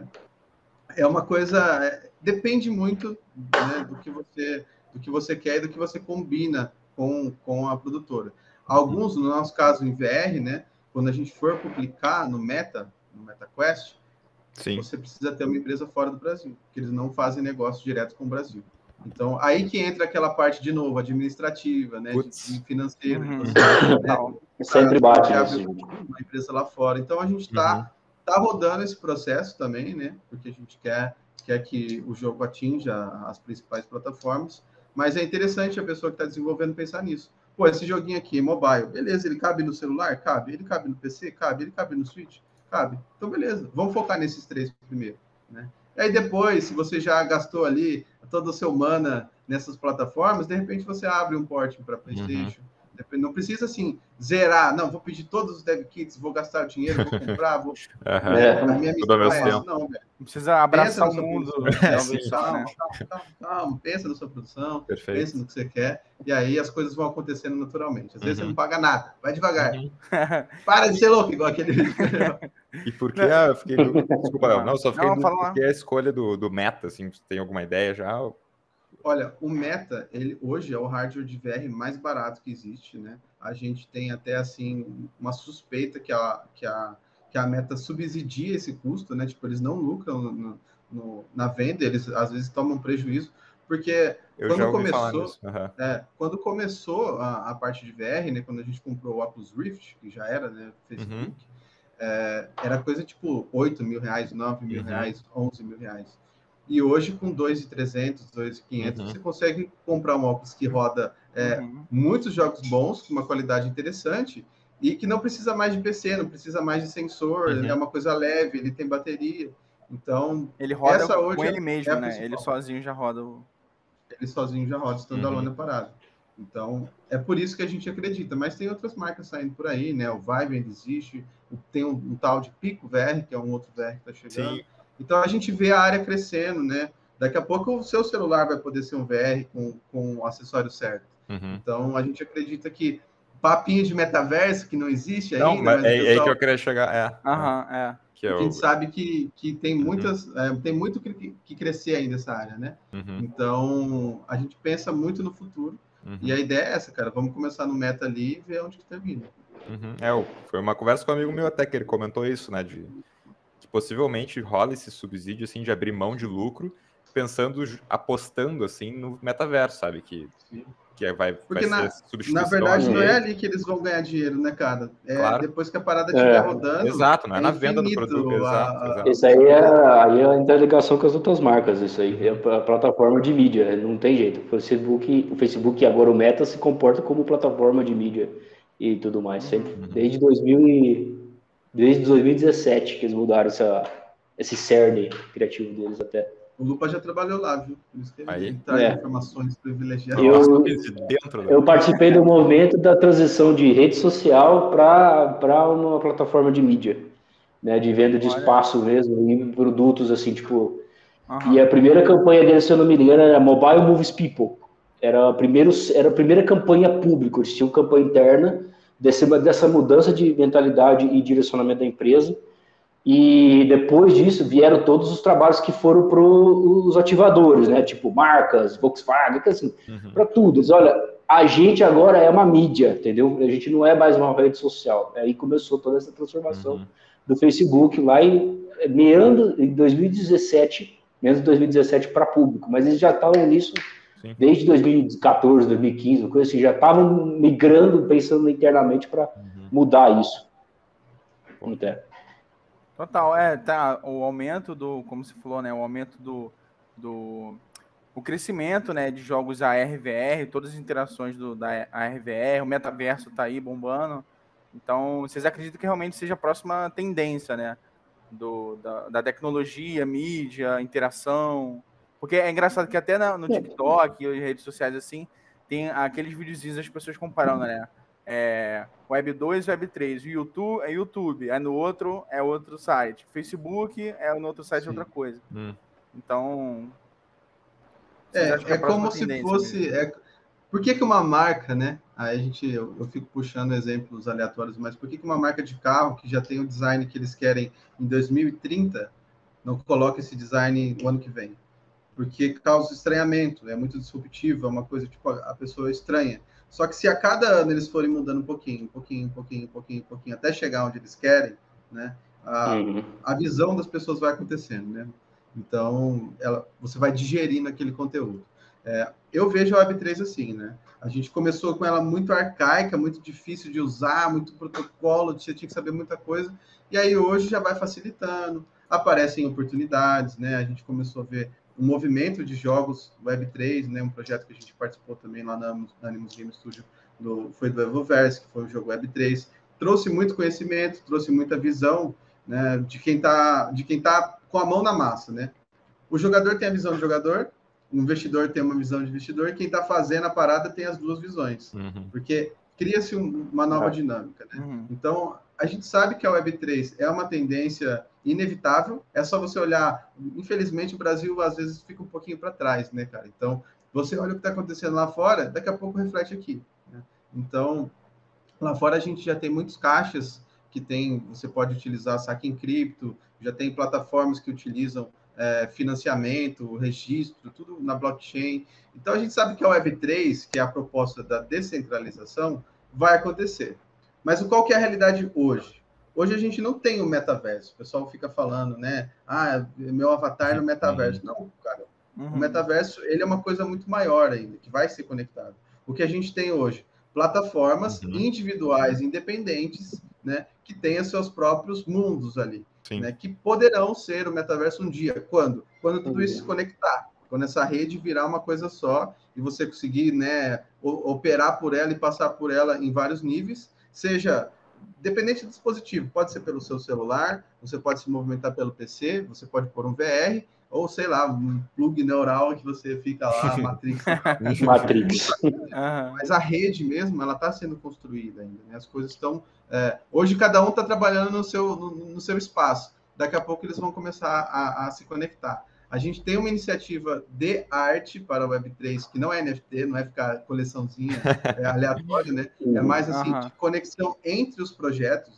é uma coisa, é, depende muito, né, do que você, do que você quer e do que você combina com, com a produtora. Alguns, no nosso caso em V R, né? Quando a gente for publicar no Meta, no MetaQuest, Sim. você precisa ter uma empresa fora do Brasil, porque eles não fazem negócio direto com o Brasil. Então, aí que entra aquela parte, de novo, administrativa, né, de, de financeiro. Uhum. Você, né, sempre bate uma empresa lá fora. Então, a gente está uhum. tá rodando esse processo também, né, porque a gente quer, quer que o jogo atinja as principais plataformas, mas é interessante a pessoa que está desenvolvendo pensar nisso. Pô, esse joguinho aqui, mobile, beleza, ele cabe no celular? Cabe. Ele cabe no P C? Cabe. Ele cabe no Switch? Cabe. Então, beleza, vamos focar nesses três primeiro, né? E aí depois, se você já gastou ali todo o seu mana nessas plataformas, de repente você abre um port para PlayStation. Uhum. Não precisa, assim, zerar. Não, vou pedir todos os dev kits, vou gastar dinheiro, vou comprar, vou... Uhum. É, a minha missão é essa. Não, velho. Não precisa abraçar o mundo. Calma, calma, calma, calma, pensa na sua produção, Perfeito. pensa no que você quer, e aí as coisas vão acontecendo naturalmente. Às vezes uhum. você não paga nada, vai devagar. Uhum. Para de ser louco, igual aquele vídeo. E por que a... Eu fiquei... Desculpa, não, só fiquei não, dúvida, porque a escolha do, do Meta, assim, você tem alguma ideia já? Olha, o Meta, ele hoje é o hardware de V R mais barato que existe, né? A gente tem até, assim, uma suspeita que a, que a, que a Meta subsidia esse custo, né? Tipo, eles não lucram no, no, na venda, eles às vezes tomam prejuízo, porque Eu quando já ouvi começou, falar nisso. Uhum. é, quando começou a, a parte de V R, né? Quando a gente comprou o Oculus Rift, que já era, né? Facebook, uhum. é, era coisa tipo oito mil reais, nove mil uhum. reais, onze mil reais. E hoje, com dois mil e trezentos, dois mil e quinhentos, uhum. você consegue comprar um óculos que roda é, uhum. muitos jogos bons, com uma qualidade interessante, e que não precisa mais de P C, não precisa mais de sensor, uhum. é uma coisa leve, ele tem bateria. Então, ele roda essa hoje com ele mesmo, é né? Ele sozinho já roda. O... Ele sozinho já roda, standalone uhum. parado. Então, é por isso que a gente acredita. Mas tem outras marcas saindo por aí, né? O Vive ainda existe, tem um, um tal de Pico V R, que é um outro V R que está chegando. Sim. Então, a gente vê a área crescendo, né? Daqui a pouco o seu celular vai poder ser um V R com, com o acessório certo. Uhum. Então, a gente acredita que papinho de metaverso, que não existe não, ainda... Mas é, pessoal... é aí que eu queria chegar, é. Aham, é. Que é o... A gente sabe que, que tem, muitas, uhum. é, tem muito que, que crescer ainda essa área, né? Uhum. Então, a gente pensa muito no futuro. Uhum. E a ideia é essa, cara. Vamos começar no meta ali e ver onde que termina. Uhum. É, foi uma conversa com um amigo meu até que ele comentou isso, né? De que possivelmente rola esse subsídio, assim, de abrir mão de lucro, pensando, apostando, assim, no metaverso, sabe? Que... Sim. Que vai, Porque vai na, ser substituição. na verdade não é ali que eles vão ganhar dinheiro, né, cara? É claro. Depois que a parada estiver é. rodando. Exato, não é, é na venda do produto. Exato, a... exato. Isso aí é, aí é a interligação com as outras marcas, isso aí. É a plataforma de mídia, não tem jeito. O Facebook, o Facebook agora o Meta se comporta como plataforma de mídia e tudo mais. Sempre. Uhum. Desde, dois mil e, desde dois mil e dezessete que eles mudaram essa, esse cerne criativo deles até. O Lupa já trabalhou lá, viu? Por isso que ele aí? traz É. informações privilegiadas. Eu, de dentro da... eu participei do movimento da transição de rede social para uma plataforma de mídia, né, de venda de espaço mesmo, e produtos assim, tipo... Uhum. E a primeira campanha deles, se eu não me engano, era Mobile Moves People. Era a, primeiro, era a primeira campanha pública, eles tinham campanha interna desse, dessa mudança de mentalidade e direcionamento da empresa. E depois disso vieram todos os trabalhos que foram para os ativadores, né? Tipo marcas, Volkswagen, assim, uhum. para tudo. Eles, olha, a gente agora é uma mídia, entendeu? A gente não é mais uma rede social. Aí começou toda essa transformação uhum. do Facebook lá em meando em dois mil e dezessete, menos de dois mil e dezessete para público, mas eles já estavam nisso Sim. desde dois mil e quatorze, dois mil e quinze, coisa assim, já estavam migrando, pensando internamente para uhum. mudar isso. Até. Total, é, tá, o aumento do, como você falou, né, o aumento do, do o crescimento, né, de jogos A R V R, todas as interações do, da A R V R, o metaverso tá aí bombando, então vocês acreditam que realmente seja a próxima tendência, né, do, da, da tecnologia, mídia, interação, porque é engraçado que até na, no TikTok e redes sociais assim, tem aqueles videozinhos das pessoas comparando, né, É, Web dois, Web três, o YouTube é YouTube, aí no outro é outro site, Facebook é no outro site Sim. outra coisa. Hum. Então, é, é como se fosse. É, por que, que uma marca, né? Aí a gente, eu, eu fico puxando exemplos aleatórios, mas por que, que uma marca de carro que já tem o design que eles querem em dois mil e trinta não coloca esse design no ano que vem? Porque causa estranhamento, é muito disruptivo, é uma coisa tipo a pessoa estranha. Só que se a cada ano eles forem mudando um pouquinho, um pouquinho, um pouquinho, um pouquinho, um pouquinho, até chegar onde eles querem, né, a, uhum. a visão das pessoas vai acontecendo, né? Então, ela, você vai digerindo aquele conteúdo. É, eu vejo a Web três assim, né? A gente começou com ela muito arcaica, muito difícil de usar, muito protocolo, você tinha que saber muita coisa, e aí hoje já vai facilitando, aparecem oportunidades, né? A gente começou a ver um movimento de jogos Web três, né, um projeto que a gente participou também lá na, na Animus Game Studio, do, foi do Evoverse, que foi um jogo Web três, trouxe muito conhecimento, trouxe muita visão, né, de quem está de quem tá com a mão na massa, né? O jogador tem a visão do jogador, o investidor tem uma visão de investidor, e quem está fazendo a parada tem as duas visões, uhum. porque cria-se um, uma nova dinâmica, né? Uhum. Então, a gente sabe que a Web três é uma tendência inevitável, é só você olhar, infelizmente o Brasil às vezes fica um pouquinho para trás, né, cara? Então, você olha o que está acontecendo lá fora, daqui a pouco reflete aqui, né? Então, lá fora a gente já tem muitos caixas que tem, você pode utilizar saque em cripto, já tem plataformas que utilizam é, financiamento, registro, tudo na blockchain. Então, a gente sabe que a Web três, que é a proposta da descentralização, vai acontecer. Mas qual que é a realidade hoje? Hoje a gente não tem o metaverso. O pessoal fica falando, né? Ah, meu avatar no metaverso. Não, cara. Uhum. O metaverso, ele é uma coisa muito maior ainda, que vai ser conectado. O que a gente tem hoje? Plataformas uhum. individuais, independentes, né? Que tenham seus próprios mundos ali. Né, que poderão ser o metaverso um dia. Quando? Quando tudo isso se conectar. Quando essa rede virar uma coisa só e você conseguir, né, operar por ela e passar por ela em vários níveis, seja dependente do dispositivo, pode ser pelo seu celular, você pode se movimentar pelo P C, você pode pôr um V R, ou sei lá, um plug neural que você fica lá, Matrix. Matrix. Mas a rede mesmo, ela está sendo construída ainda, né? As coisas estão... É, hoje cada um está trabalhando no seu, no, no seu espaço, daqui a pouco eles vão começar a, a se conectar. A gente tem uma iniciativa de arte para a Web três, que não é N F T, não é ficar coleçãozinha é aleatória, né? É mais assim, uhum. de conexão entre os projetos, né?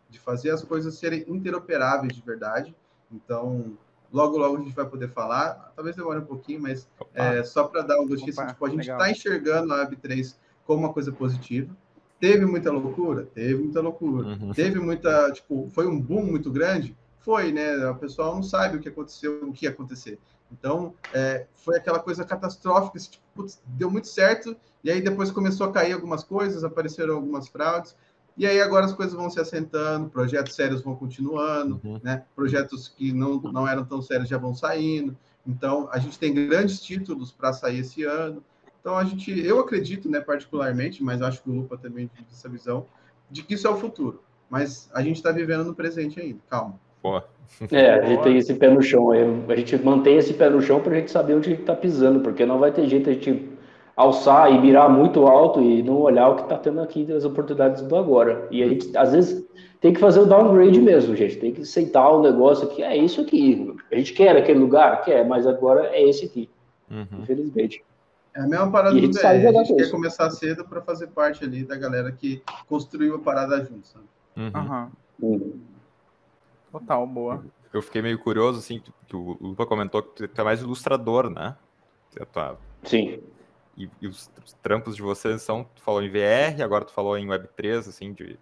de fazer as coisas serem interoperáveis de verdade. Então, logo, logo a gente vai poder falar, talvez demore um pouquinho, mas é, só para dar um notícia, tipo, a gente está enxergando a Web três como uma coisa positiva. Teve muita loucura? Teve muita loucura. Uhum. Teve muita, tipo, foi um boom muito grande? Foi, né? O pessoal não sabe o que aconteceu, o que ia acontecer. Então, é, foi aquela coisa catastrófica, tipo, putz, deu muito certo, e aí depois começou a cair algumas coisas, apareceram algumas fraudes, e aí agora as coisas vão se assentando, projetos sérios vão continuando, uhum. né? Projetos que não, não eram tão sérios já vão saindo. Então, a gente tem grandes títulos para sair esse ano. Então, a gente, eu acredito, né, particularmente, mas acho que o Lupa também tem essa visão, de que isso é o futuro. Mas a gente está vivendo no presente ainda, calma. Pô. É, a gente tem esse pé no chão. A gente mantém esse pé no chão para a gente saber onde a gente está pisando, porque não vai ter jeito a gente alçar e mirar muito alto e não olhar o que está tendo aqui das oportunidades do agora. E a gente, às vezes, tem que fazer o downgrade mesmo, gente. Tem que aceitar o negócio aqui. É isso aqui. A gente quer aquele lugar? Quer, mas agora é esse aqui. Uhum. Infelizmente. É a mesma parada do B R. A gente quer começar cedo para fazer parte ali da galera que construiu a parada junto, sabe? Uhum. Uhum. Total, boa. Eu fiquei meio curioso, assim, que o Lupa comentou que tu é mais ilustrador, né? Tua... Sim. E, e os, os trampos de vocês são, tu falou em V R, agora tu falou em Web três, assim, de...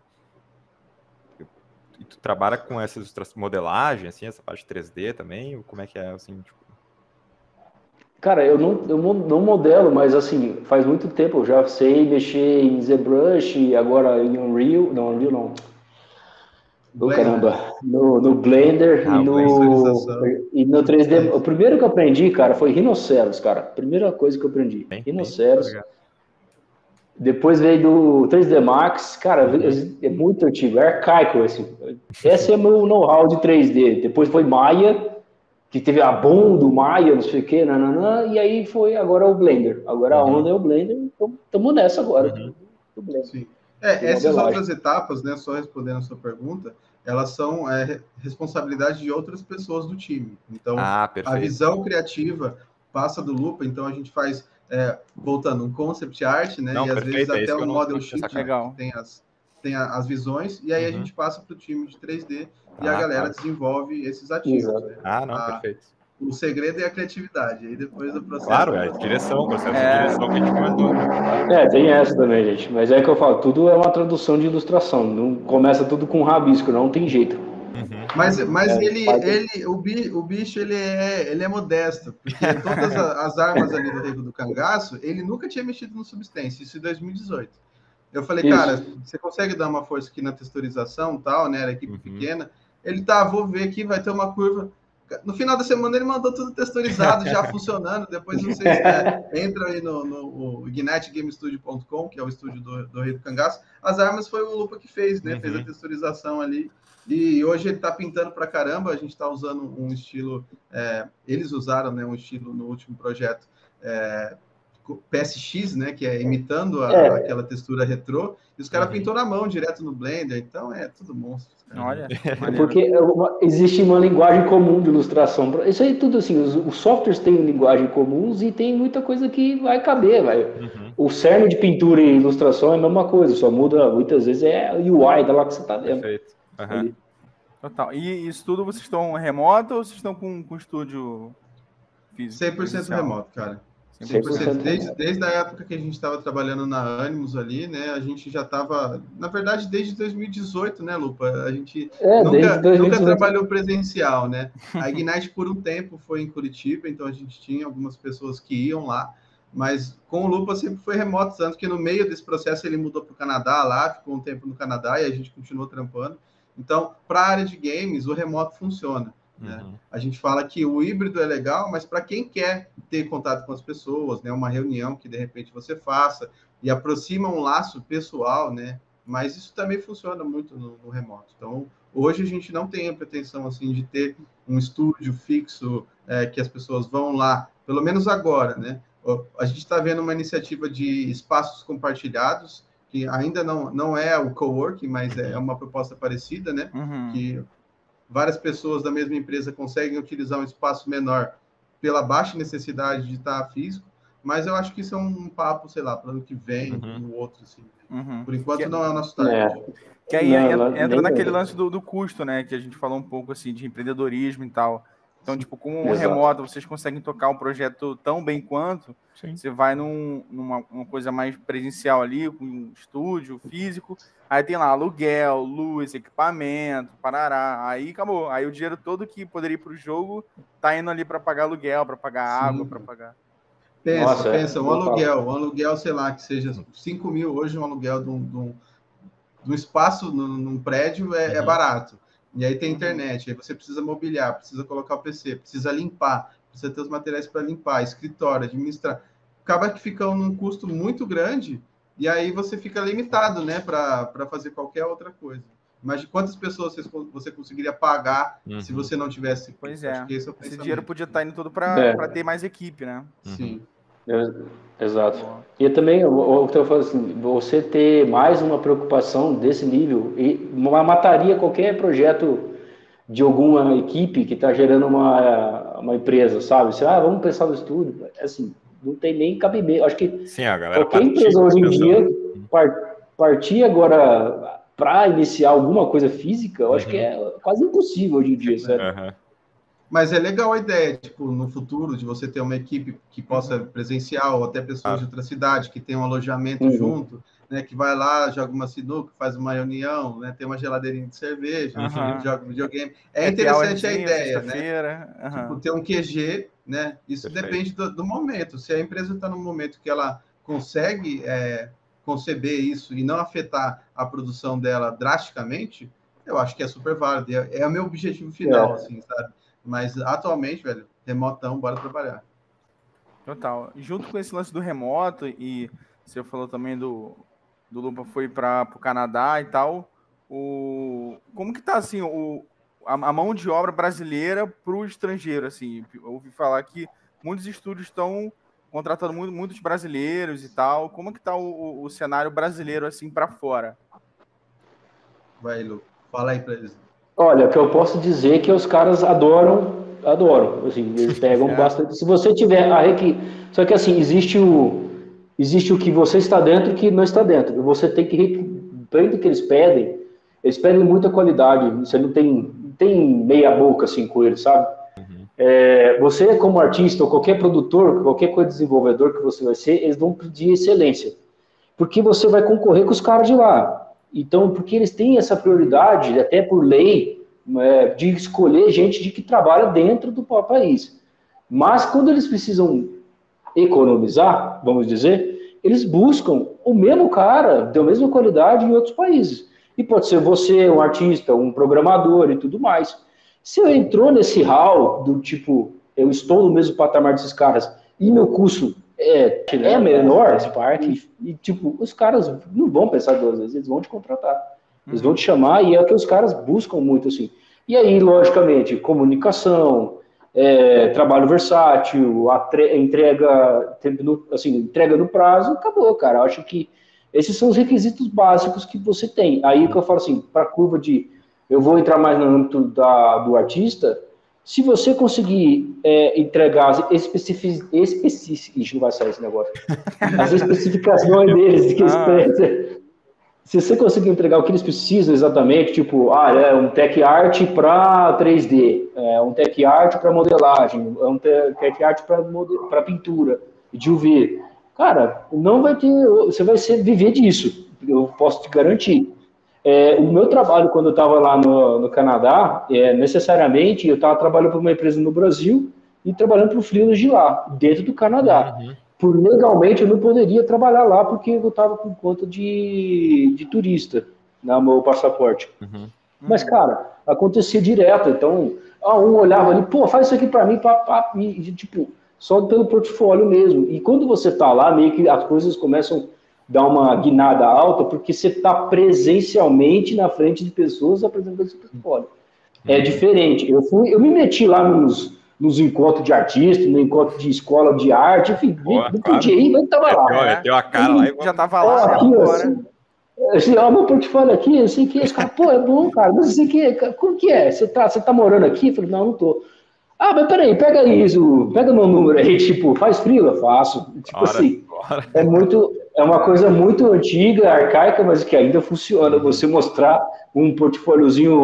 E tu trabalha com essa modelagem, assim, essa parte três D também? Ou como é que é, assim, tipo... Cara, eu não, eu não modelo, mas assim, faz muito tempo, eu já sei mexer em ZBrush, agora em Unreal, não, Unreal não. Oh, caramba, no, no Blender ah, e, no, e no três D. O primeiro que eu aprendi, cara, foi Rhinoceros, cara. Primeira coisa que eu aprendi. Bem, Rhinoceros. Bem, depois veio do três D Max, cara, uhum. é muito antigo, é arcaico esse. Esse é meu know-how de três D. Depois foi Maya, que teve a boom do Maya, não sei o que, nananã, e aí foi agora o Blender. Agora uhum. a onda é o Blender, então estamos nessa agora. Uhum. Do Blender. Sim. É, essas outras etapas, né, só respondendo a sua pergunta, elas são é, responsabilidade de outras pessoas do time. Então, ah, a visão criativa passa do Lupa, então a gente faz, é, voltando, um concept art, né, não, e às perfeito, vezes é até um model sheet, né, que tem as, tem as visões, e aí uhum. a gente passa para o time de três D e ah, a galera claro. desenvolve esses ativos. Né? Ah, não, a, perfeito. O segredo é a criatividade, aí depois o processo... Claro, é a direção, o processo é... de direção que a gente comentou. É, tem essa também, gente. Mas é que eu falo, tudo é uma tradução de ilustração. Não começa tudo com rabisco, não tem jeito. Uhum. Mas, mas é, ele, ele, o, bicho, o bicho ele é, ele é modesto, porque todas as armas ali do Reino do Cangaço, ele nunca tinha mexido no Substance, isso em dois mil e dezoito. Eu falei, isso. Cara, você consegue dar uma força aqui na texturização e tal, né? Era equipe uhum. pequena. Ele tá, vou ver aqui, vai ter uma curva... No final da semana ele mandou tudo texturizado, já funcionando. Depois vocês né, entram aí no, no ignite game studio ponto com, que é o estúdio do, do Rei do Cangaço. As armas foi o Lupa que fez, né? Uhum. Fez a texturização ali. E hoje ele tá pintando pra caramba. A gente tá usando um estilo... É, eles usaram né, um estilo no último projeto é, P S X, né? Que é imitando a, é. aquela textura retrô. E os caras uhum. pintou na mão, direto no Blender. Então é tudo monstro. Olha, porque existe uma linguagem comum de ilustração. Isso aí tudo assim, os, os softwares têm linguagem comuns e tem muita coisa que vai caber. Vai. Uhum. O cerne de pintura e ilustração é a mesma coisa, só muda muitas vezes é o U I da lá que você está vendo. Perfeito. Uhum. Total. E isso tudo vocês estão remoto ou vocês estão com, com estúdio físico? cem por cento remoto, cara. cem por cento. Desde, desde a época que a gente estava trabalhando na Animus ali, né? A gente já estava, na verdade, desde dois mil e dezoito, né, Lupa? A gente é, nunca, nunca trabalhou presencial, né? A Ignite, por um tempo, foi em Curitiba, então a gente tinha algumas pessoas que iam lá, mas com o Lupa sempre foi remoto, tanto que no meio desse processo ele mudou para o Canadá lá, ficou um tempo no Canadá e a gente continuou trampando. Então, para a área de games, o remoto funciona. Né? Uhum. A gente fala que o híbrido é legal, mas para quem quer ter contato com as pessoas, né, uma reunião que de repente você faça e aproxima um laço pessoal, né? Mas isso também funciona muito no, no remoto. Então, hoje a gente não tem a pretensão assim de ter um estúdio fixo é, que as pessoas vão lá, pelo menos agora, né? A gente está vendo uma iniciativa de espaços compartilhados que ainda não, não é o coworking, mas é uma proposta parecida, né? Uhum. Que várias pessoas da mesma empresa conseguem utilizar um espaço menor pela baixa necessidade de estar físico, Mas eu acho que isso é um papo, sei lá, para ano que vem, Uhum. no outro, assim. Uhum. Por enquanto Que- não é o nosso target. É. Que aí Não, entra, não, entra nem naquele mesmo. lance do, do custo, né? Que a gente falou um pouco assim de empreendedorismo e tal. Então, tipo, com um Exato. remoto, vocês conseguem tocar um projeto tão bem quanto. Sim. Você vai num, numa uma coisa mais presencial ali, com um estúdio físico. Aí tem lá aluguel, luz, equipamento, parará. Aí acabou. Aí o dinheiro todo que poderia ir pro jogo tá indo ali para pagar aluguel, para pagar Sim. água, para pagar. Pensa, Nossa, é, pensa, um total. aluguel, um aluguel, sei lá, que seja cinco mil hoje, um aluguel de um, de um, de um espaço num, num prédio é, é Uhum. barato. E aí tem Uhum. internet, aí você precisa mobiliar, precisa colocar o P C, precisa limpar, precisa ter os materiais para limpar, escritório, administrar. Acaba que fica num custo muito grande e aí você fica limitado, né, para fazer qualquer outra coisa. Imagina quantas pessoas você, você conseguiria pagar Uhum. se você não tivesse. Pois Acho é. que esse é o Esse pensamento. dinheiro podia estar indo todo para É. ter mais equipe, né? Sim. É, Exato. Boa. E também, eu, eu, eu falo assim, você ter mais uma preocupação desse nível, e uma- mataria qualquer projeto de alguma equipe que está gerando uma, uma empresa, sabe? Você, ah, vamos pensar no estúdio. Assim, não tem nem cabimento. Acho que Sim, a galera qualquer partiu empresa hoje em pensando- dia par- partir agora para iniciar alguma coisa física, eu acho Uhum. que é quase impossível hoje em dia, sério. Aham. Mas é legal a ideia, tipo, no futuro, de você ter uma equipe que possa Uhum. presencial, ou até pessoas Ah. de outra cidade, que tem um alojamento Uhum. junto, né, que vai lá, joga uma sinuca, faz uma reunião, né, tem uma geladeirinha de cerveja, Aham. joga videogame. É Happy interessante a hourzinho, ideia, né? sexta-feira. Aham. Tipo, ter um Q G, né? Isso Perfeito. depende do, do momento. Se a empresa está num momento que ela consegue é, conceber isso e não afetar a produção dela drasticamente, eu acho que é super válido. É, é o meu objetivo final, É. assim, sabe? Mas atualmente, velho, remotão, bora trabalhar. Total. Junto com esse lance do remoto, e você falou também do, do Lupa foi para o Canadá e tal, o, como que tá assim, o, a, a mão de obra brasileira para o estrangeiro? Assim, eu ouvi falar que muitos estúdios estão contratando muito, muitos brasileiros e tal. Como que tá o, o, o cenário brasileiro assim para fora? Vai, Lu, fala aí para eles. Olha, o que eu posso dizer é que os caras adoram, adoram, assim, eles pegam É. bastante. Se você tiver a requi... Só que assim, existe o existe o que você está dentro e o que não está dentro. Você tem que depende do que eles pedem, eles pedem muita qualidade, você não tem não tem meia boca assim com eles, sabe? Uhum. É, você como artista ou qualquer produtor, qualquer coisa desenvolvedor que você vai ser, eles vão pedir excelência. Porque você vai concorrer com os caras de lá. Então, porque eles têm essa prioridade, até por lei, é, de escolher gente de que trabalha dentro do país. Mas quando eles precisam economizar, vamos dizer, eles buscam o mesmo cara, da mesma qualidade em outros países. E pode ser você, um artista, um programador e tudo mais. Se eu entrou nesse hall do tipo, eu estou no mesmo patamar desses caras e meu custo é, é menor, esse parque, e tipo, os caras não vão pensar duas vezes, eles vão te contratar. Eles vão te chamar e é o que os caras buscam muito, assim. E aí, logicamente, comunicação, é, trabalho versátil, a tre- entrega, no, assim, entrega no prazo, acabou, cara. Eu acho que esses são os requisitos básicos que você tem. Aí que eu falo assim, para a curva de eu vou entrar mais no âmbito da, do artista, se você conseguir é, entregar as especific... especific... não vai sair esse negócio. As especificações deles, que eles ah. Se você conseguir entregar o que eles precisam exatamente, tipo, ah, é um tech art para três D, é um tech art para modelagem, é um tech art para model... pintura, de U V. Cara, não vai ter, você vai ser, viver disso, eu posso te garantir. É, o meu trabalho, quando eu estava lá no, no Canadá, é, necessariamente eu estava trabalhando para uma empresa no Brasil e trabalhando para o freelance de lá, dentro do Canadá. Uhum. Por legalmente eu não poderia trabalhar lá porque eu estava por conta de, de turista no meu passaporte. Uhum. Mas, cara, acontecia direto. Então, ah, um olhava ali, pô, faz isso aqui para mim, pá, pá, e, tipo, só pelo portfólio mesmo. E quando você está lá, meio que as coisas começam dar uma guinada alta, porque você está presencialmente na frente de pessoas apresentando esse portfólio. Uhum. É diferente. Eu, fui, eu me meti lá nos, nos encontros de artista, no encontro de escola de arte, enfim, Boa, não claro. podia ir, mas estava lá. Meteu, meteu a cara lá e já estava lá, ó, né? Aqui, assim, assim, ó, meu portfólio aqui, não sei o que, esse cara, pô, é bom, cara, mas não sei o que, como que é? Você tá, você tá morando aqui? Eu falei, não, não tô. Ah, mas peraí, pega isso, pega meu número aí, tipo, faz frio? Eu faço. Tipo Bora, assim, bora. é muito, é uma coisa muito antiga, arcaica, mas que ainda funciona. Você mostrar um portfóliozinho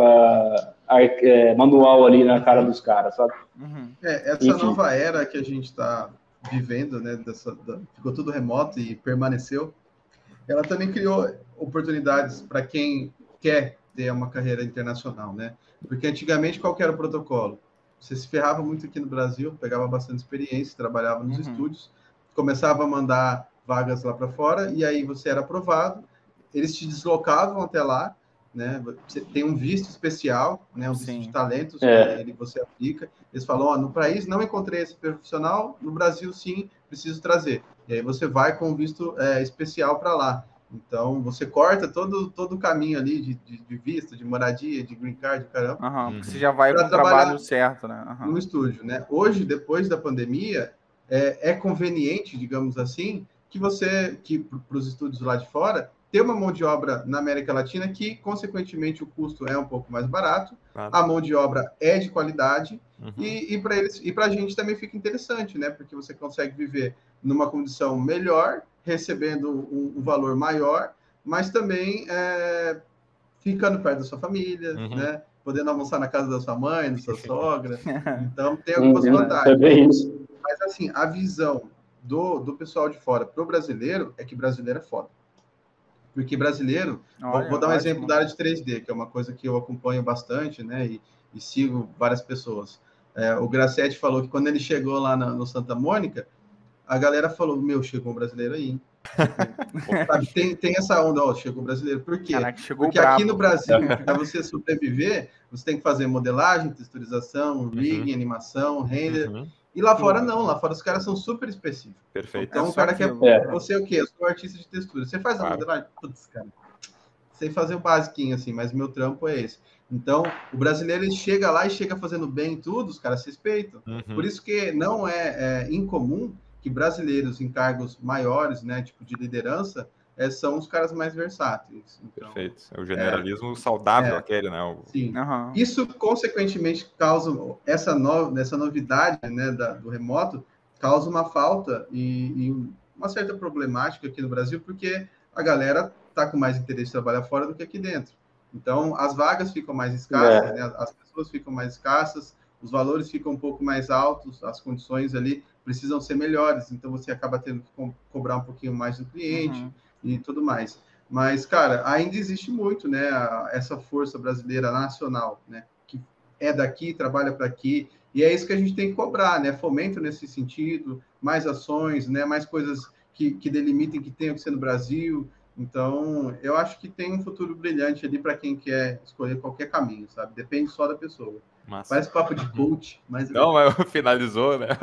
uh, ar- é, manual ali na cara dos caras, sabe? Uhum. É, essa Enfim. nova era que a gente está vivendo, né? Dessa, da- ficou tudo remoto e permaneceu. Ela também criou oportunidades para quem quer ter uma carreira internacional, né? Porque antigamente qual que era o protocolo? Você se ferrava muito aqui no Brasil, pegava bastante experiência, trabalhava nos Uhum. estúdios, começava a mandar vagas lá para fora e aí você era aprovado, eles te deslocavam até lá, né? Você tem um visto especial, né? Um visto Sim. de talentos É. que ele, você aplica. Eles falam, ó, no país não encontrei esse profissional, no Brasil sim, preciso trazer. E aí você vai com um visto é, especial para lá. Então, você corta todo, todo o caminho ali de, de, de visto, de moradia, de green card, caramba, Aham, Uhum. porque você já vai Pra com o trabalhar trabalho certo, né? Aham. no estúdio, né? Hoje, depois da pandemia, é, é conveniente, digamos assim, que você, que para os estúdios lá de fora, ter uma mão de obra na América Latina que, consequentemente, o custo é um pouco mais barato, Claro. a mão de obra é de qualidade, Uhum. e, e para eles e para a gente também fica interessante, né? Porque você consegue viver numa condição melhor, recebendo um, um valor maior, mas também é, ficando perto da sua família, Uhum. né? Podendo almoçar na casa da sua mãe, da sua sogra. Então, tem Uhum, algumas é vantagens. bem isso. Mas, assim, a visão do, do pessoal de fora para o brasileiro é que brasileiro é foda. Porque brasileiro, vou, Olha, vou dar um ótimo. exemplo da área de três D, que é uma coisa que eu acompanho bastante, né? E, e sigo várias pessoas. É, o Grassetti falou que quando ele chegou lá na, no Santa Mônica, a galera falou, meu, chegou um brasileiro aí, hein? Tipo, sabe, tem, tem essa onda, ó, chegou um brasileiro. Por quê? Caraca, chegou Porque o aqui brabo. no Brasil, para você sobreviver, você tem que fazer modelagem, texturização, rigging, animação, render. Uhum. E lá Tudo. fora não, lá fora os caras são super específicos. Perfeito. Então É o só cara quer, aquilo. É. você é o quê? Eu sou artista de textura. Você faz a Claro. modelagem? Putz, cara, sei fazer o basiquinho assim, mas meu trampo é esse. Então, o brasileiro ele chega lá e chega fazendo bem tudo, os caras se respeitam. Uhum. Por isso que não é, é incomum que brasileiros em cargos maiores, né, tipo de liderança, é, são os caras mais versáteis. Então, Perfeito. É o generalismo saudável, é. aquele, né? O... sim. Aham. Isso, consequentemente, causa essa, no, essa novidade, né, da, do remoto, causa uma falta e, e uma certa problemática aqui no Brasil, porque a galera está com mais interesse em trabalhar fora do que aqui dentro. Então, as vagas ficam mais escassas, É. né, as pessoas ficam mais escassas, os valores ficam um pouco mais altos, as condições ali precisam ser melhores, então você acaba tendo que co cobrar um pouquinho mais do cliente Uhum. e tudo mais. Mas, cara, ainda existe muito, né, a, essa força brasileira nacional, né, que é daqui, trabalha para aqui, e é isso que a gente tem que cobrar, né, fomento nesse sentido, mais ações, né, mais coisas que, que delimitem que tenham que ser no Brasil. Então, eu acho que tem um futuro brilhante ali para quem quer escolher qualquer caminho, sabe? Depende só da pessoa. Massa. Parece papo de coach, mas... Não, mas finalizou, né?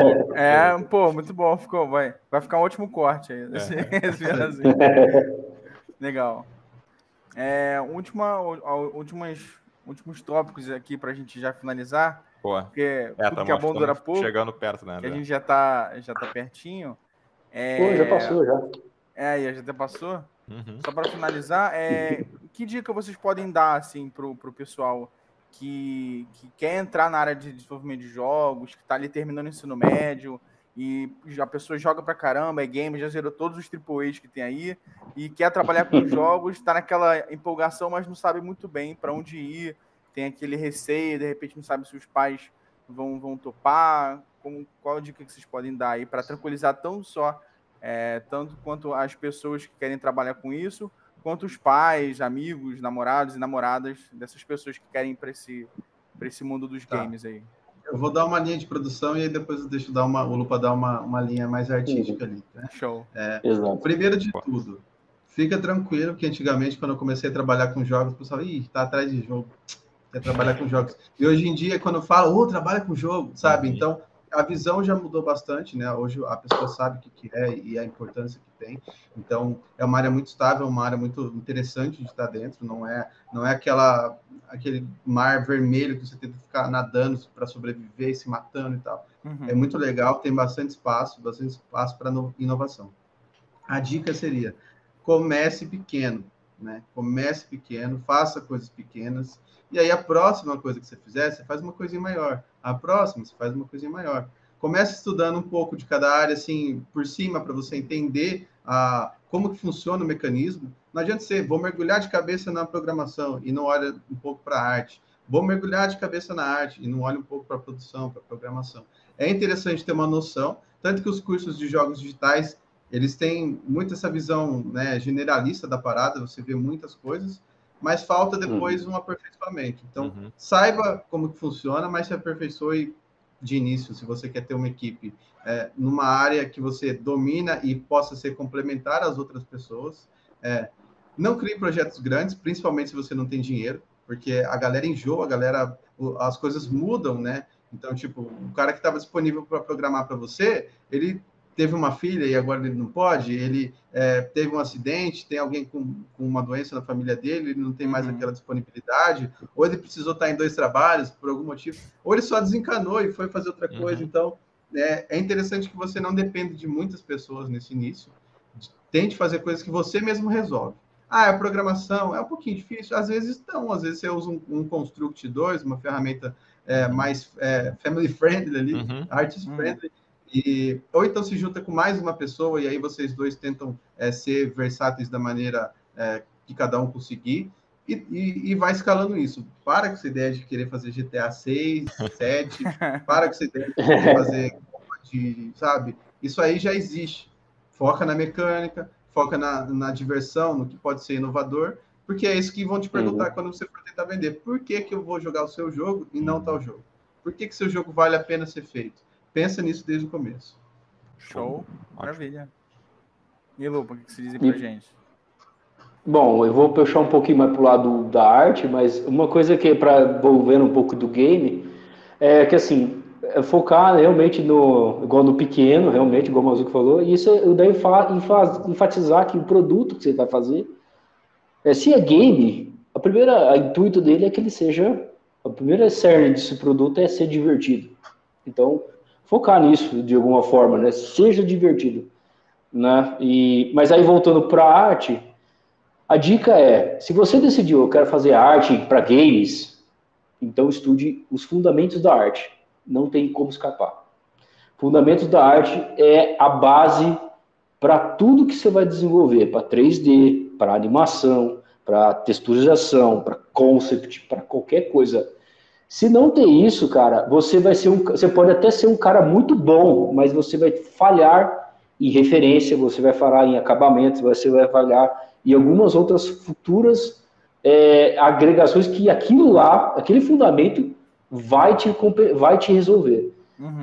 É, pô, muito bom, ficou, vai. Vai ficar um ótimo corte aí. Esse, esse finalzinho. Legal. É, última, ó, últimas, últimos tópicos aqui pra gente já finalizar, Pô, porque é, tudo tamo, que é bom dura tamo pouco, chegando perto, né, que a André? gente já tá, já tá pertinho. É, Pô, já passou, já. É, já até passou. Uhum. Só para finalizar, é, que dica vocês podem dar assim pro, pro pessoal que, que quer entrar na área de desenvolvimento de jogos, que tá ali terminando o ensino médio e a pessoa joga pra caramba, é game, já zerou todos os triplo A's que tem aí e quer trabalhar com jogos, tá naquela empolgação, mas não sabe muito bem para onde ir, tem aquele receio, de repente não sabe se os pais vão, vão topar, como, qual a dica que vocês podem dar aí para tranquilizar tão só É, tanto quanto as pessoas que querem trabalhar com isso, quanto os pais, amigos, namorados e namoradas dessas pessoas que querem ir para esse, para esse mundo dos Tá. games aí. Eu vou dar uma linha de produção e aí depois eu deixo dar uma, o Lupa dar uma, uma linha mais artística ali. Né? Show. É, Exato. primeiro de tudo, fica tranquilo que antigamente, quando eu comecei a trabalhar com jogos, o pessoal, ih, tá atrás de jogo, quer trabalhar com jogos. E hoje em dia, quando eu falo, ô, oh, trabalha com jogo, sabe? Uhum. Então, a visão já mudou bastante, né? Hoje a pessoa sabe o que, que é e a importância que tem. Então, é uma área muito estável, uma área muito interessante de estar dentro, não é, não é aquela, aquele mar vermelho que você tem que ficar nadando para sobreviver e se matando e tal. Uhum. É muito legal, tem bastante espaço, bastante espaço para inovação. A dica seria, comece pequeno, né? Comece pequeno, faça coisas pequenas, e aí a próxima coisa que você fizer, você faz uma coisinha maior. A próxima, você faz uma coisinha maior. Comece estudando um pouco de cada área, assim, por cima, para você entender a, como que funciona o mecanismo. Não adianta você, vou mergulhar de cabeça na programação e não olha um pouco para a arte. Vou mergulhar de cabeça na arte e não olha um pouco para a produção, para a programação. É interessante ter uma noção, tanto que os cursos de jogos digitais, eles têm muito essa visão, né, generalista da parada, você vê muitas coisas, mas falta depois uhum. um aperfeiçoamento. Então, uhum. saiba como que funciona, mas se aperfeiçoe de início, se você quer ter uma equipe é, numa área que você domina e possa ser complementar às outras pessoas. É, não crie projetos grandes, principalmente se você não tem dinheiro, porque a galera enjoa, a galera, as coisas mudam, né? Então, tipo, o cara que estava disponível para programar para você, ele teve uma filha e agora ele não pode, ele é, teve um acidente, tem alguém com, com uma doença na família dele, ele não tem mais uhum. aquela disponibilidade, ou ele precisou estar em dois trabalhos por algum motivo, ou ele só desencanou e foi fazer outra coisa. Uhum. Então, é, é interessante que você não dependa de muitas pessoas nesse início, tente fazer coisas que você mesmo resolve. Ah, a programação é um pouquinho difícil, às vezes não, às vezes você usa um, um Construct dois, uma ferramenta é, uhum. mais é, family friendly ali, uhum. artist friendly, uhum. E, ou então se junta com mais uma pessoa e aí vocês dois tentam é, ser versáteis da maneira é, que cada um conseguir e, e, e vai escalando isso. Para com essa ideia de querer fazer G T A seis, sete, para com essa ideia de querer fazer, de, sabe? Isso aí já existe. Foca na mecânica, foca na, na diversão, no que pode ser inovador, porque é isso que vão te perguntar uhum. quando você for tentar vender. Por que que eu vou jogar o seu jogo e não tal jogo? Por que que seu jogo vale a pena ser feito? Pensa nisso desde o começo. Show. Maravilha. E Lupa, o que você diz aí pra e, gente? Bom, eu vou puxar um pouquinho mais pro lado da arte, mas uma coisa que é para envolver um pouco do game é que, assim, é focar realmente no, igual no pequeno, realmente, igual o Mazuco falou, e isso eu daí enfatizar que o produto que você vai fazer, é, se é game, a primeira, a intuito dele é que ele seja, a primeira cerne desse produto é ser divertido. Então, focar nisso de alguma forma, né? Seja divertido, né? E, mas aí voltando para a arte, a dica é, se você decidiu, eu quero fazer arte para games, então estude os fundamentos da arte. Não tem como escapar. Fundamentos da arte é a base para tudo que você vai desenvolver, para três D, para animação, para texturização, para concept, para qualquer coisa. Se não tem isso, cara, você vai ser um, você pode até ser um cara muito bom, mas você vai falhar em referência, você vai falhar em acabamentos, você vai falhar em algumas outras futuras é, agregações que aquilo lá, aquele fundamento vai te, vai te resolver. Uhum.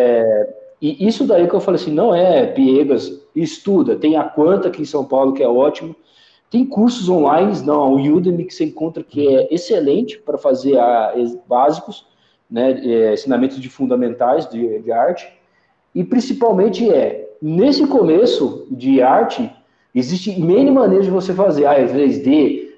É, e isso daí que eu falei assim, não é piegas, estuda, tem a Quanta aqui em São Paulo, que é ótimo. Tem cursos online, não, o Udemy que você encontra que é excelente para fazer a, básicos, né, é, ensinamentos de fundamentais de, de arte, e principalmente é, nesse começo de arte, existe mil maneiras de você fazer, ah, é três D,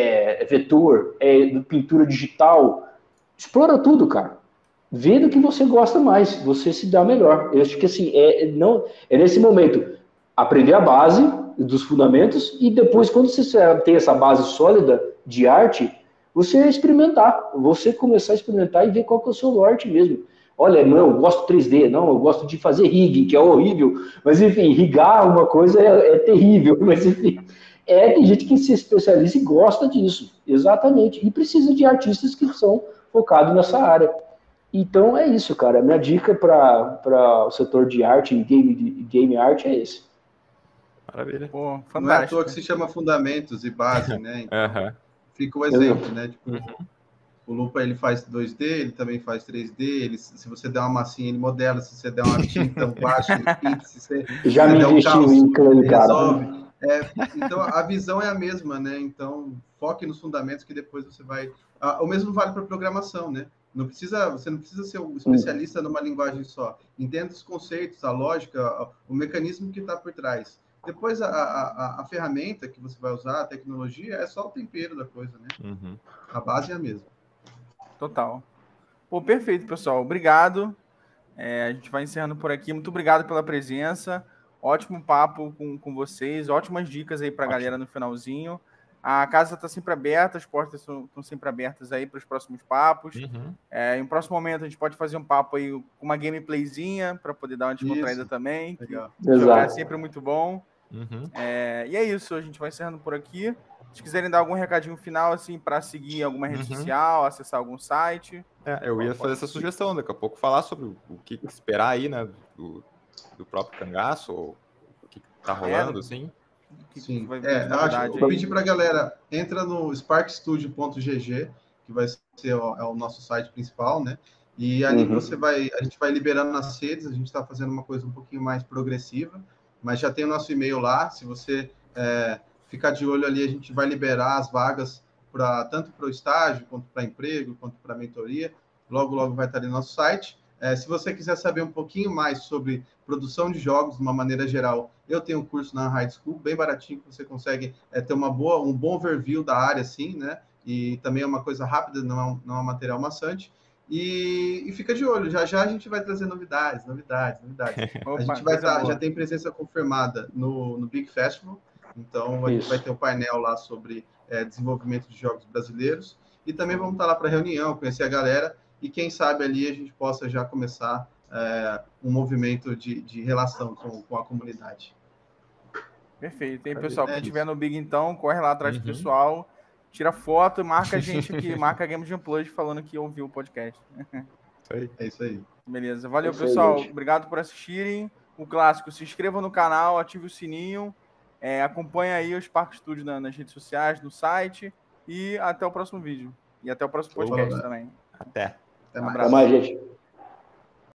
é vetor, é pintura digital, explora tudo, cara, vê do que você gosta mais, você se dá melhor. Eu acho que assim, é, não, é nesse momento, aprender a base dos fundamentos e depois, quando você tem essa base sólida de arte, você experimentar, você começar a experimentar e ver qual que é o seu norte mesmo. Olha, não, eu gosto de três D, não, eu gosto de fazer rig, que é horrível, mas enfim, rigar uma coisa é, é terrível, mas enfim, é, tem gente que se especializa e gosta disso, exatamente, e precisa de artistas que são focados nessa área. Então é isso, cara, minha dica para o setor de arte e game, game art é esse. Maravilha. Pô, fantástico. Não é à toa que se chama fundamentos e base, né? Então, uhum. Fica o exemplo, né? Tipo, uhum. O Lupa, ele faz dois D, ele também faz três D, ele, se você der uma massinha, ele modela, se você der uma tinta, um plástico, ele pinta, se você, Já se me der um calço, ele cara. resolve. É, então, a visão é a mesma, né? Então, foque nos fundamentos que depois você vai... Ah, o mesmo vale para programação, né? Não precisa, você não precisa ser um especialista numa linguagem só. Entenda os conceitos, a lógica, o mecanismo que está por trás. Depois, a, a, a ferramenta que você vai usar, a tecnologia, é só o tempero da coisa, né? Uhum. A base é a mesma. Total. Pô, perfeito, pessoal. Obrigado. É, a gente vai encerrando por aqui. Muito obrigado pela presença. Ótimo papo com, com vocês. Ótimas dicas aí para a galera no finalzinho. A casa está sempre aberta, as portas estão sempre abertas aí para os próximos papos. Uhum. É, em um próximo momento a gente pode fazer um papo aí com uma gameplayzinha para poder dar uma descontraída Isso. também. Que Legal. jogar é Exato. sempre muito bom. Uhum. É, e é isso, a gente vai encerrando por aqui. Se quiserem dar algum recadinho final, assim, para seguir alguma rede Uhum. social, acessar algum site. É, eu ia fazer essa sugestão, daqui a pouco falar sobre o, o que esperar aí, né, do, do próprio cangaço, ou o que tá rolando, É, assim. Que Sim, vai vir é, de eu, acho, novidade eu aí. pedi para a galera, entra no spark studio ponto g g, que vai ser o, é o nosso site principal, né? E ali Uhum. você vai, a gente vai liberando nas redes, a gente está fazendo uma coisa um pouquinho mais progressiva, mas já tem o nosso e-mail lá, se você é, ficar de olho ali, a gente vai liberar as vagas para tanto para o estágio, quanto para emprego, quanto para mentoria, logo, logo vai estar ali no nosso site. É, se você quiser saber um pouquinho mais sobre produção de jogos de uma maneira geral, eu tenho um curso na High School, bem baratinho, que você consegue é, ter uma boa, um bom overview da área, assim, né? E também é uma coisa rápida, não é um, não é um material maçante. E, e fica de olho, já já a gente vai trazer novidades, novidades, novidades. Opa, a gente vai coisa estar, boa. já tem presença confirmada no, no Big Festival, então a gente Isso. vai ter um painel lá sobre é, desenvolvimento de jogos brasileiros. E também vamos estar lá para reunião, conhecer a galera, e quem sabe ali a gente possa já começar é, um movimento de, de relação com, com a comunidade. Perfeito. E aí, pessoal, É quem isso. tiver no Big, então, corre lá atrás do Uhum. pessoal, tira foto e marca a gente aqui, marca a Game Jam Plus falando que ouviu o podcast. Isso aí. É isso aí. Beleza. Valeu, Isso aí, pessoal. gente. Obrigado por assistirem. O clássico, se inscreva no canal, ative o sininho, é, acompanhe aí o Spark Studio na, nas redes sociais, no site, e até o próximo vídeo. E até o próximo Show. podcast Falou, também. Até. Até Um mais. abraço. Até mais, gente.